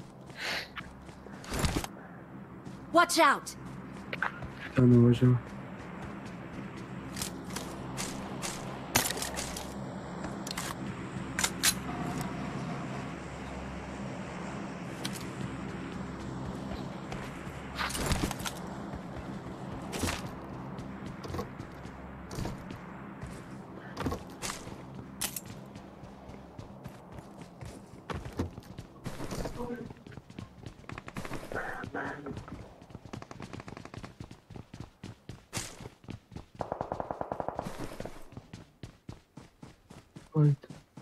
Watch out! Ten nuvažiavau. Oi.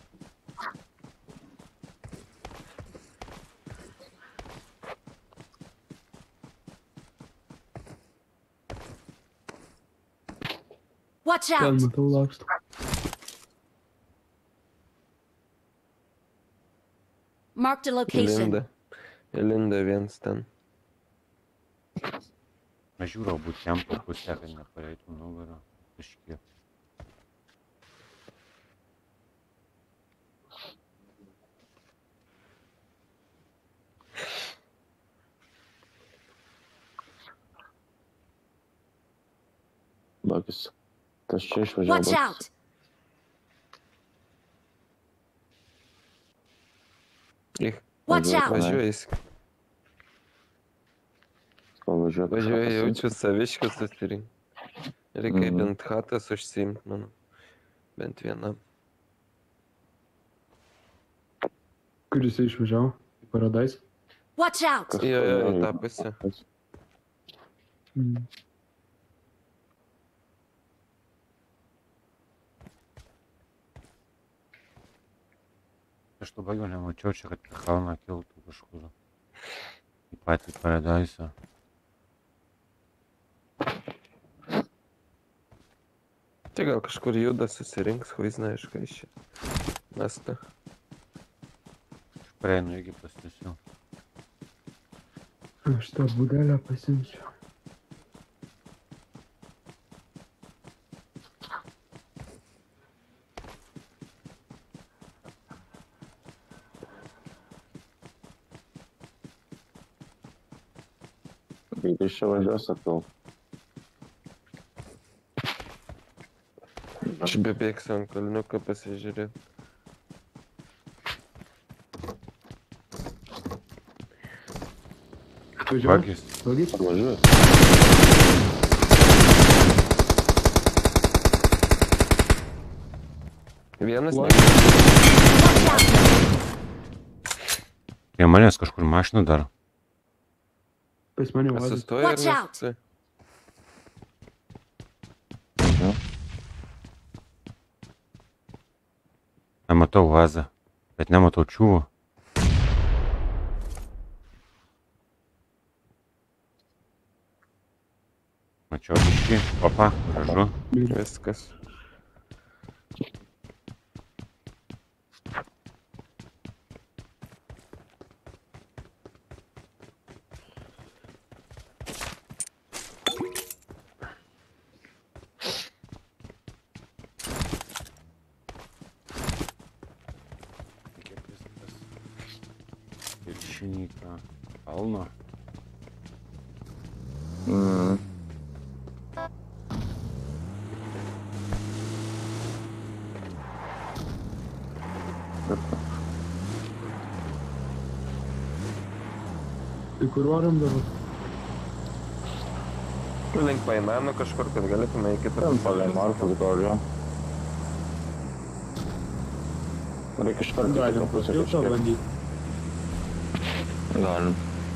Watch Ten out! matau laksto. Marked a location. Įlinda. Įlinda viens ten. Aš žiūrau bootcampo pusę, kad nepareitų nugarą. Kažkiek. Bagis. Tas čia išvažiavo. Watch out! Ich. Watch out! Važiuojais. Pavažiuoju. Važiuoju, jaučiu saviškių susirink. Reikia Mhm. bent chatas užsiimt, manau. Bent vienam. Kur jisai išvažiavo? Į Paradise? Watch out! Jo, jo, į tą pusę. Mm. Aš dabar jau nemačiau čia, kad į kalną kiltų kažkur. Į patį Paradise'ą. Tai gal kažkur juda susirinks, huizna iš ką iš čia. Mesta. Prieinu irgi pasisiu. Aš tą būdelę pasimsiu. Kaip iš čia važiuos, sakau. Aš bebėgsiu ant kalniuką pasižiūrėti. Vagis. Vagis? Važiuoju. Vienas Oi. ne. Prie manęs kažkur mašina dar. Pas mane vazas. Sustoja ir Watch out. nesustoja. Nematau vazą, bet nematau čiūvo. Mačiau biškį. Opa, gražu. Viskas. Viršinyką. Kalno. Mm. Tai kur varom dabar? Link painano kažkur, kad galėtume į kitą. Ten palei Markus gal jo. Reikia iš karto Galim kitą pusę tiltą kažkiek. bandyti. Galim.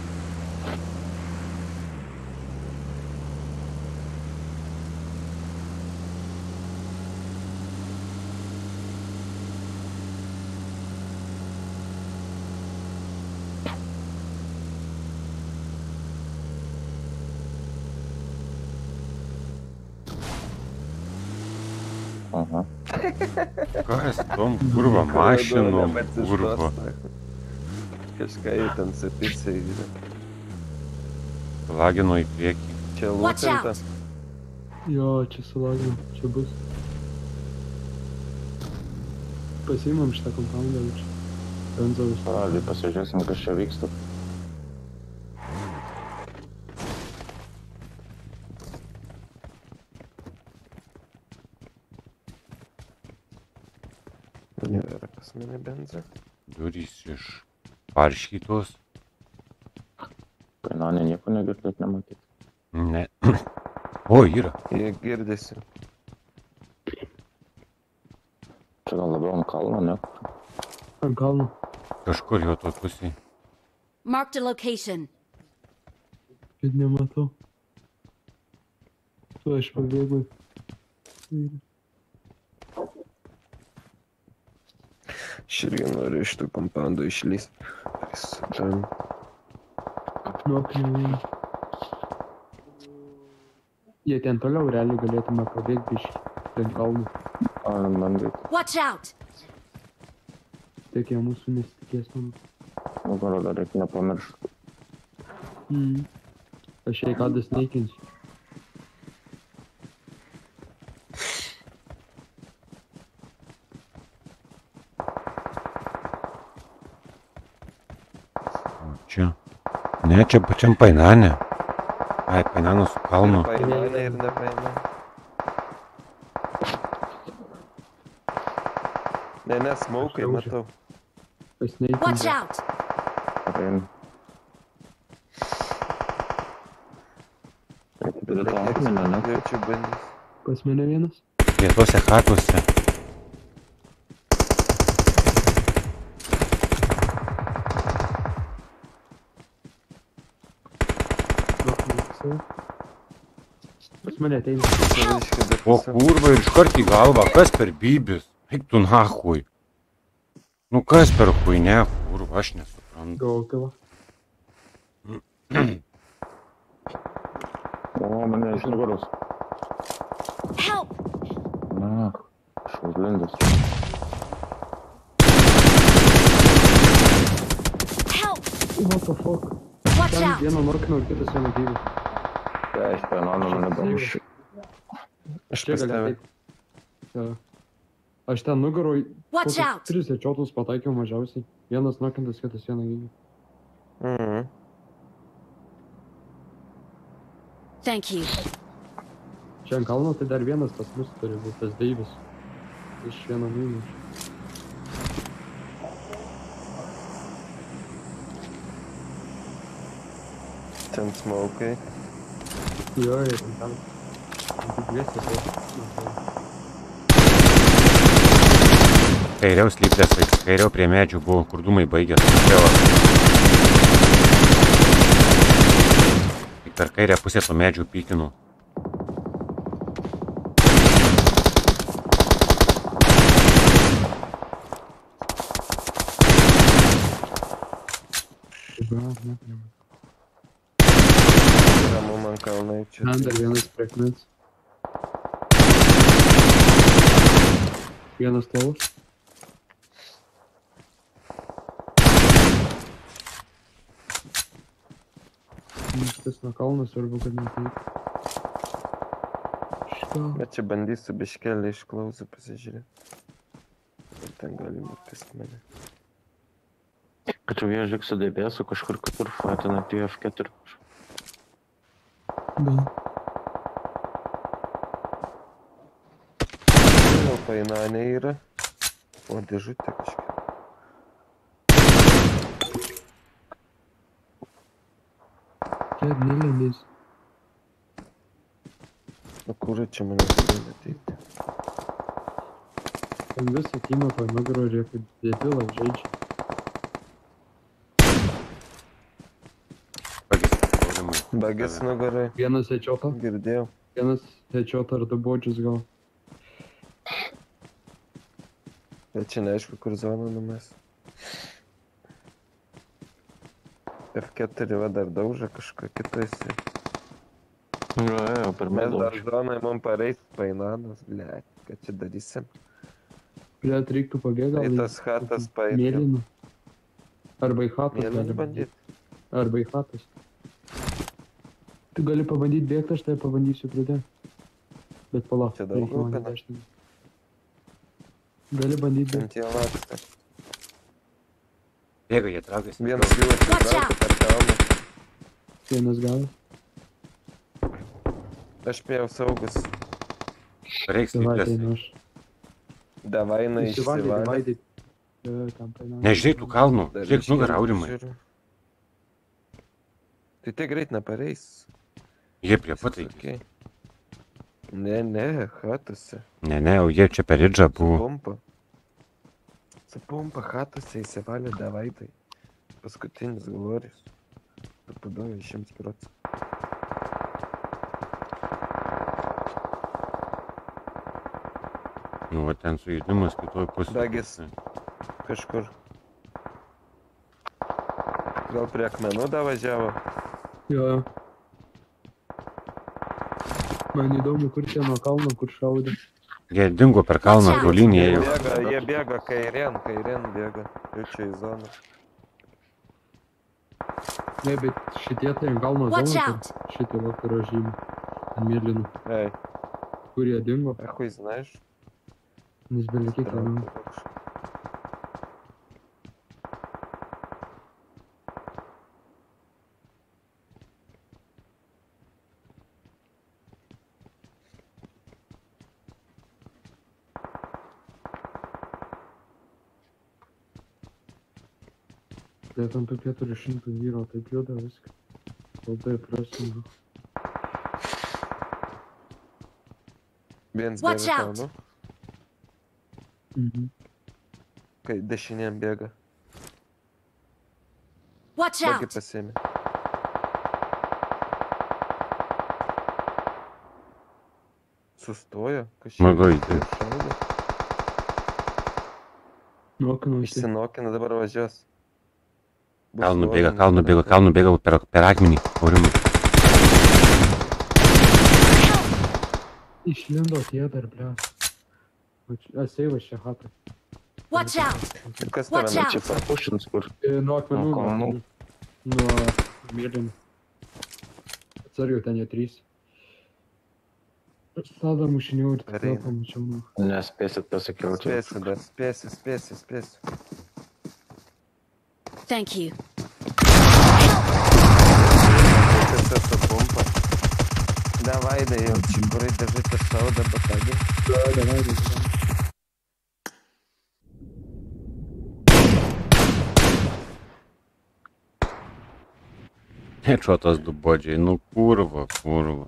Aha. Kas tom kurva mašinom, kurva. Kažką į ten sapicą įdė. Lagino į priekį. Čia Watch lūtinta. out. Jo, čia sulagino, čia bus. Pasiimam šitą kompandą čia. Benzovis. Pradžiai pasižiūrėsim, kas čia vyksta. Nėra pas mane benzą. Durys iš parškytos. Kainonė nieko negirdėt nematyti. Ne. O, yra. Jie girdisi. Čia gal labiau ant kalno, ne? Ant kalno. Kažkur jo to pusėj. Marked a location. Bet nematau. Tu aš pabėgau. Aš irgi noriu iš tų kompandų išlys. Ten. Nu, apniuojam. Jie ten toliau realiai galėtume pabėgti iš ten kalnų. Galim bandyti. Watch out. Tik jie mūsų nesitikės man. Nu, gal dar reikia nepamiršti. Mhm. Aš jai ką dasneikinsiu. Čia. Ne, čia pačiam painane. Ai, painanas su kalnu. Painanė ir nepainanė. Ne, ne, smaukai, matau. Watch Pasneikinsiu. out. Parein. Reikia prie to akmenio, ne? Jaučiu bandys. Pas mane vienas. Vietose chatuose. Pas mane ateina. O kurva ir iškart į galvą. Kas per bybis? Eik tu nahui. Nu kas per huinę, kurva, aš nesuprantu. Gavau kilo. O, mane iš nugaros. Help. Na, aš užlindęs. What the fuck? Watch Ten out! vieną norkinau ir kitas vieną gyvą. Tai aš įmanoma nebaušiu. Aš Čia pas gali tave. taip. Jo. Aš ten nugaroj Watch out! tris hečiotus pataikiau mažiausiai. Vienas nokintas, kitas vieną gyvą. Mhm. Thank you. Čia ant kalno tai dar vienas pas mus turi būti, tas Deivis. Iš vieno nuimų. Ten smaukai. Jo, ir ten ten. Tik dviesi buvo. Kairiau slyplės, vaiks. Kairiau prie medžių buvo, kur dūmai baigė. Tik per kairę pusę to medžių pykinu. Ramu man kalnai čia. Ten dar vienas prie akmens. Vienas tavas. Šitas nuo kalno svarbu, kad nepavyk. Šitą. Bet čia bandysiu biškelį iš klausų pasižiūrėti. Ir ten gali nutisk mane. Kad jau jie žiūrėk sudėbėsiu kažkur kitur, fatina T F keturi. Da. Jau painanė yra. O dėžutė kažkaip. Čia nelendys. O kur čia mane gali ateiti? Ten visą kino toj nugaroj ir kaip debilas žaidžia. Bagis nugarai. Vienas hečiotą. Girdėjau. Vienas hečiotą ar du bodžius gal. Bet čia neaišku, kur zona numės. F keturi va dar dauža kažką kitaisi. Jo, jo, per Mes dar medaužį. zonai mum pareis painanas, blėt. Ką čia darysim? Blet, reiktų pabėgą. Tai tas chatas paėmė. Mėlyną. Arba į chatas Mėlyną gali bandyt. Arba į chatas. Tu gali pabandyti bėgti, aš tai pabandysiu pridėti. Bet palauk. Čia daug reikia man rūpina. dešinį. Gali bandyti bėgti. Ant jie laksta. Bėga, jie traukiasi. Vienas jų atsitraukia per kalną. Vienas gavęs. Aš spėjau saugus. Reiks Davai, slyplės. tai aš. Davaina Išsivalė, išsivalė. divaidai. Jo, tam painam. Nežiūrėk tų kalnų. Dar Žiūrėk nugarą, biškį Aurimai. žiūriu. Tai tiek greit nepareis. Jie prie pat eiti. Sakei. Ne, ne, chatose. Ne, ne, o jie čia per ridžą buvo. Pumpa. Su pumpa chatose įsivalė davaitai. Paskutinis glorijus. Papadovė šimtas procentų. Nu, va ten sujudimas kitoj pusėje. Dagis. Kažkur. Gal prie akmenų davažiavo? Jo, jo. Man įdomu, kur čia nuo kalno, kur šaudė. Jie dingo per kalną, tolyn Jie ėjo. bėga, jie bėga kairien, kairien bėga. Jau čia į zoną. Ne, bet šitie tai ant kalno Watch zonos. out! Šitie vakaro žymė. Ant mėlynų. Ei, Kur jie dingo? а хуй знаешь? Nes belie kiek vienų. Bet ant tų keturių šimtų vyro taip juda viską. Labai prasingu. Viens Watch bėga out! kalnu, Mhm. kai dešinėm bėga. Watch Kokį out! pasiėmė. Sustojo, kažkaip. Magai. Šaudė. Nuokinausi. Išsinokina, dabar važiuos. Bus Kalnu bėga, nuoginas, kalnu bėga, bet- kalnu bėga per, per akmenį. Aurimai. Išlindo tie dar, ble. Aseivas čia hatą. Watch out! Ir kas Watch tave out! Čia papušins kur. Nuo akmenų. Nuo kalnų. nuo akmenų. Nuo mėlynų. Atsargiau, ten jie trys. Aš tada mušiniau ir tik Pereina. pamačiau. Nu. Nespėsit pasikliauti. Spėsi, dar spėsi, spėsi, spėsi. Thank you. Čia su pumpa. Давай, да, jau čimburai dažyti saudą patagį. Da, davai, davai. Headshotas du bodžiai, nu kurva, kurva.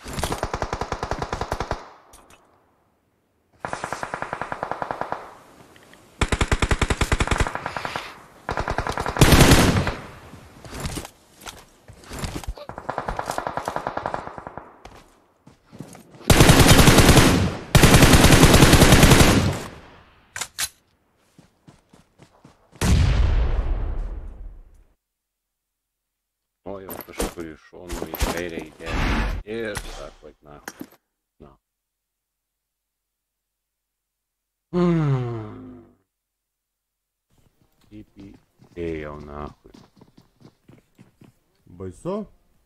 O jau kažkur iš šonų į kairę įdėti ir sako, na, na. Mm. Kaip įdėjau, nahui. Baisu?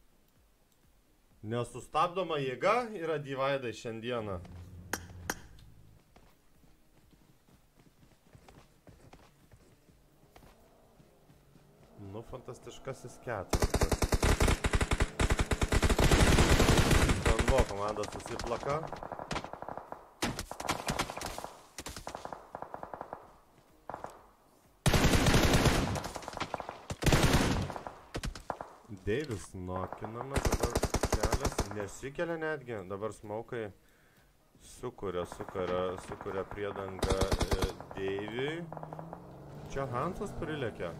Nesustabdoma jėga yra divaidai šiandieną. Nu, fantastiškasis ketvirtas. Tanvo komanda susiplaka. Deivis nokinamas, dabar kelias nesikelia netgi, dabar smaukai sukuria, sukuria, sukuria priedangą e, Deiviui. Čia Hansas prilėkė.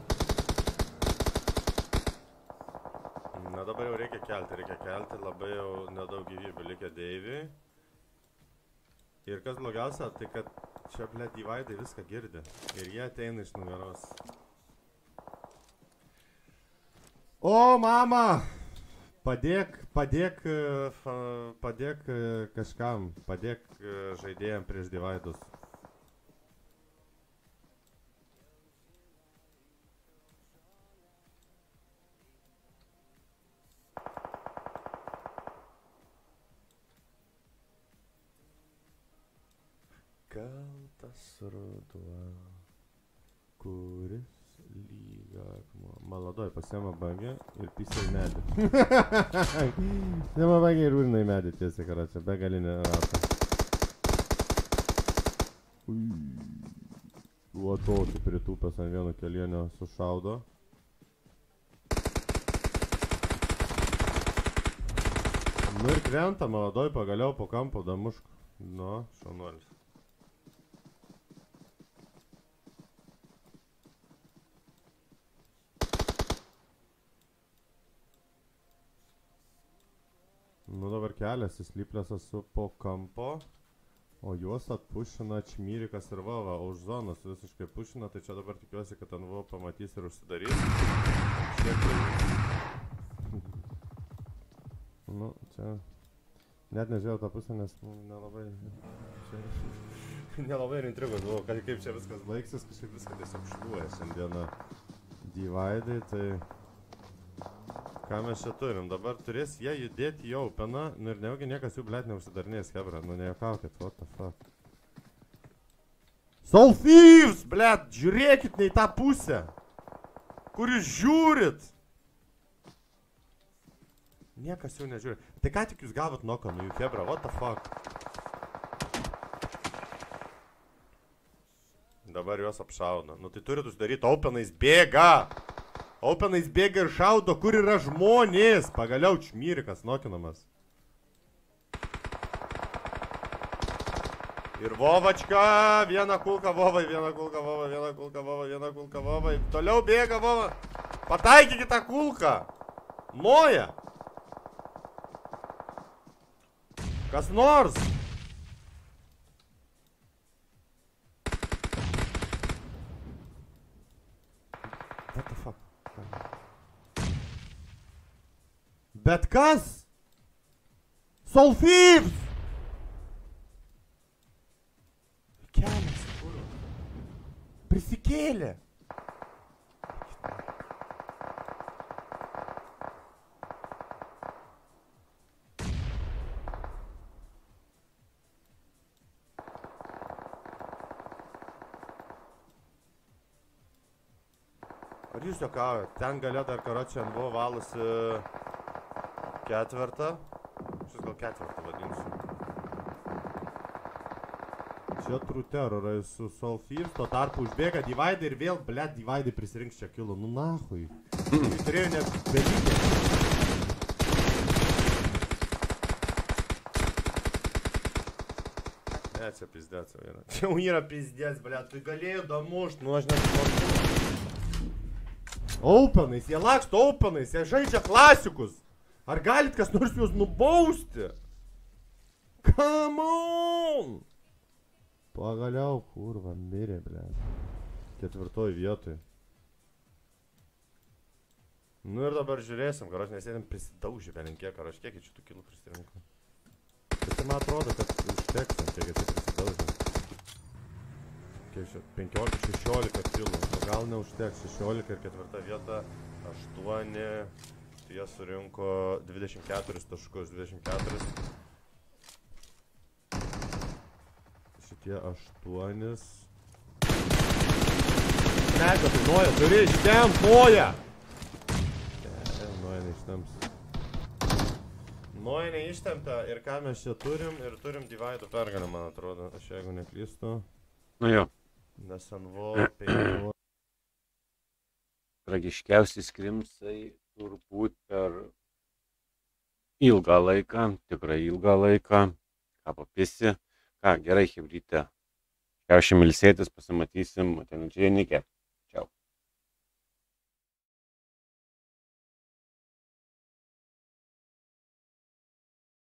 Na dabar jau reikia kelti, reikia kelti, labai jau nedaug gyvybių likę Deiviui. Ir kas blogiausia, tai kad čia, ble, divaidai viską girdi. Ir jie ateina iš nugaros. O, mama! Padėk, padėk, padėk kažkam, padėk žaidėjam prieš divaidus. Kaltas ruduo, kuris lyga akmuo. Maladoj pasiema bagį ir pisa į medį. Pasiema bagį ir urina į medį tiesiai, karočią, begalinė ratą. O tokį pritūpęs ant vieno kelienio sušaudo. Nu ir krenta, Maladoj pagaliau po kampo damuško. Nu, šaunuolis. Nu dabar kelias įslyplėsas su po kampo, o juos atpušina Čmyrikas ir Vova, o už zonos visiškai pušina, tai čia dabar tikiuosi, kad ant Vova pamatys ir užsidarys. Šiek tiek. Nu, čia net nežiūrėjau tą pusę, nes nelabai, čia, nelabai ir intrigos buvo, kaip čia viskas baigsis, kažkaip viską tiesiog šluoja šiandieną divaidai, tai ką mes čia turim? Dabar turės jie judėti į openą, nu ir neugi niekas jų, blėt, neužsidarnės, hebra, nu nejuokaukit, what the fuck. Soul Thieves, blėt, žiūrėkit ne į tą pusę, kur jūs žiūrit. Niekas jau nežiūri. Tai ką tik jūs gavot noką, nu jų hebra, what the fuck. Dabar juos apšaudo, nu tai turit uždaryti, openais bėga. Openais bėga ir šaudo, kur yra žmonės. Pagaliau Čmyrikas nokinamas. Ir Vovačka, viena kulka Vovai, viena kulka Vovai, viena kulka Vovai, viena kulka Vovai. Toliau bėga Vova. Pataikykit tą kulką. Moja. Kas nors. What the fuck? Bet kas? Soul Thieves! Kelias, kur? Prisikėlė. Ar jūs juokaujat? Ten galė dar karočią N V O valusi ketvirtą. Šis gal ketvirtą vadinsiu. Čia True Terrorai su Soul Thieves, tuo tarpu užbėga Divaidai ir vėl, blėt, Divaidai prisirinks čia kilo. Nu nahui. Turėjau net belygę. Ne, čia pizdėts jau yra. Čia jau yra pizdėts, blėt, tai galėjau damušt, nu aš nesuprantu. Openais, jie laksto openais, jie žaidžia klasikus. Ar galit kas nors juos nubausti? Come on! Pagaliau, kurva, mirė, blėt. Ketvirtoj vietoj. Nu ir dabar žiūrėsim, ar aš nesėdim prisidaužį belinkiek, ar aš kiek čia tų kilų prisirinko. Bet tai man atrodo, kad užteksim, kiek čia prisidaužė. Kiek čia, penkiolika, šešiolika kilų. O gal neužteks, šešiolika ir ketvirta vieta, aštuoni. Jie surinko dvidešimt keturis taškus, dvidešimt keturis. Šitie aštuonis. Nega, tai Noja, turi ištempt, Noja! Ne, Noja neištemps. Noja neištempta ir ką mes čia turim, ir turim Divaidų pergalę, man atrodo, aš jeigu neklystu. Nu jo. Nes N V O, penki. Tragiškiausi skrimsai turbūt per ilgą laiką, tikrai ilgą laiką. Ką papisi. Ką, gerai, hebryte. Šiaušiam ilsėtis, pasimatysim ateinančioje Nike.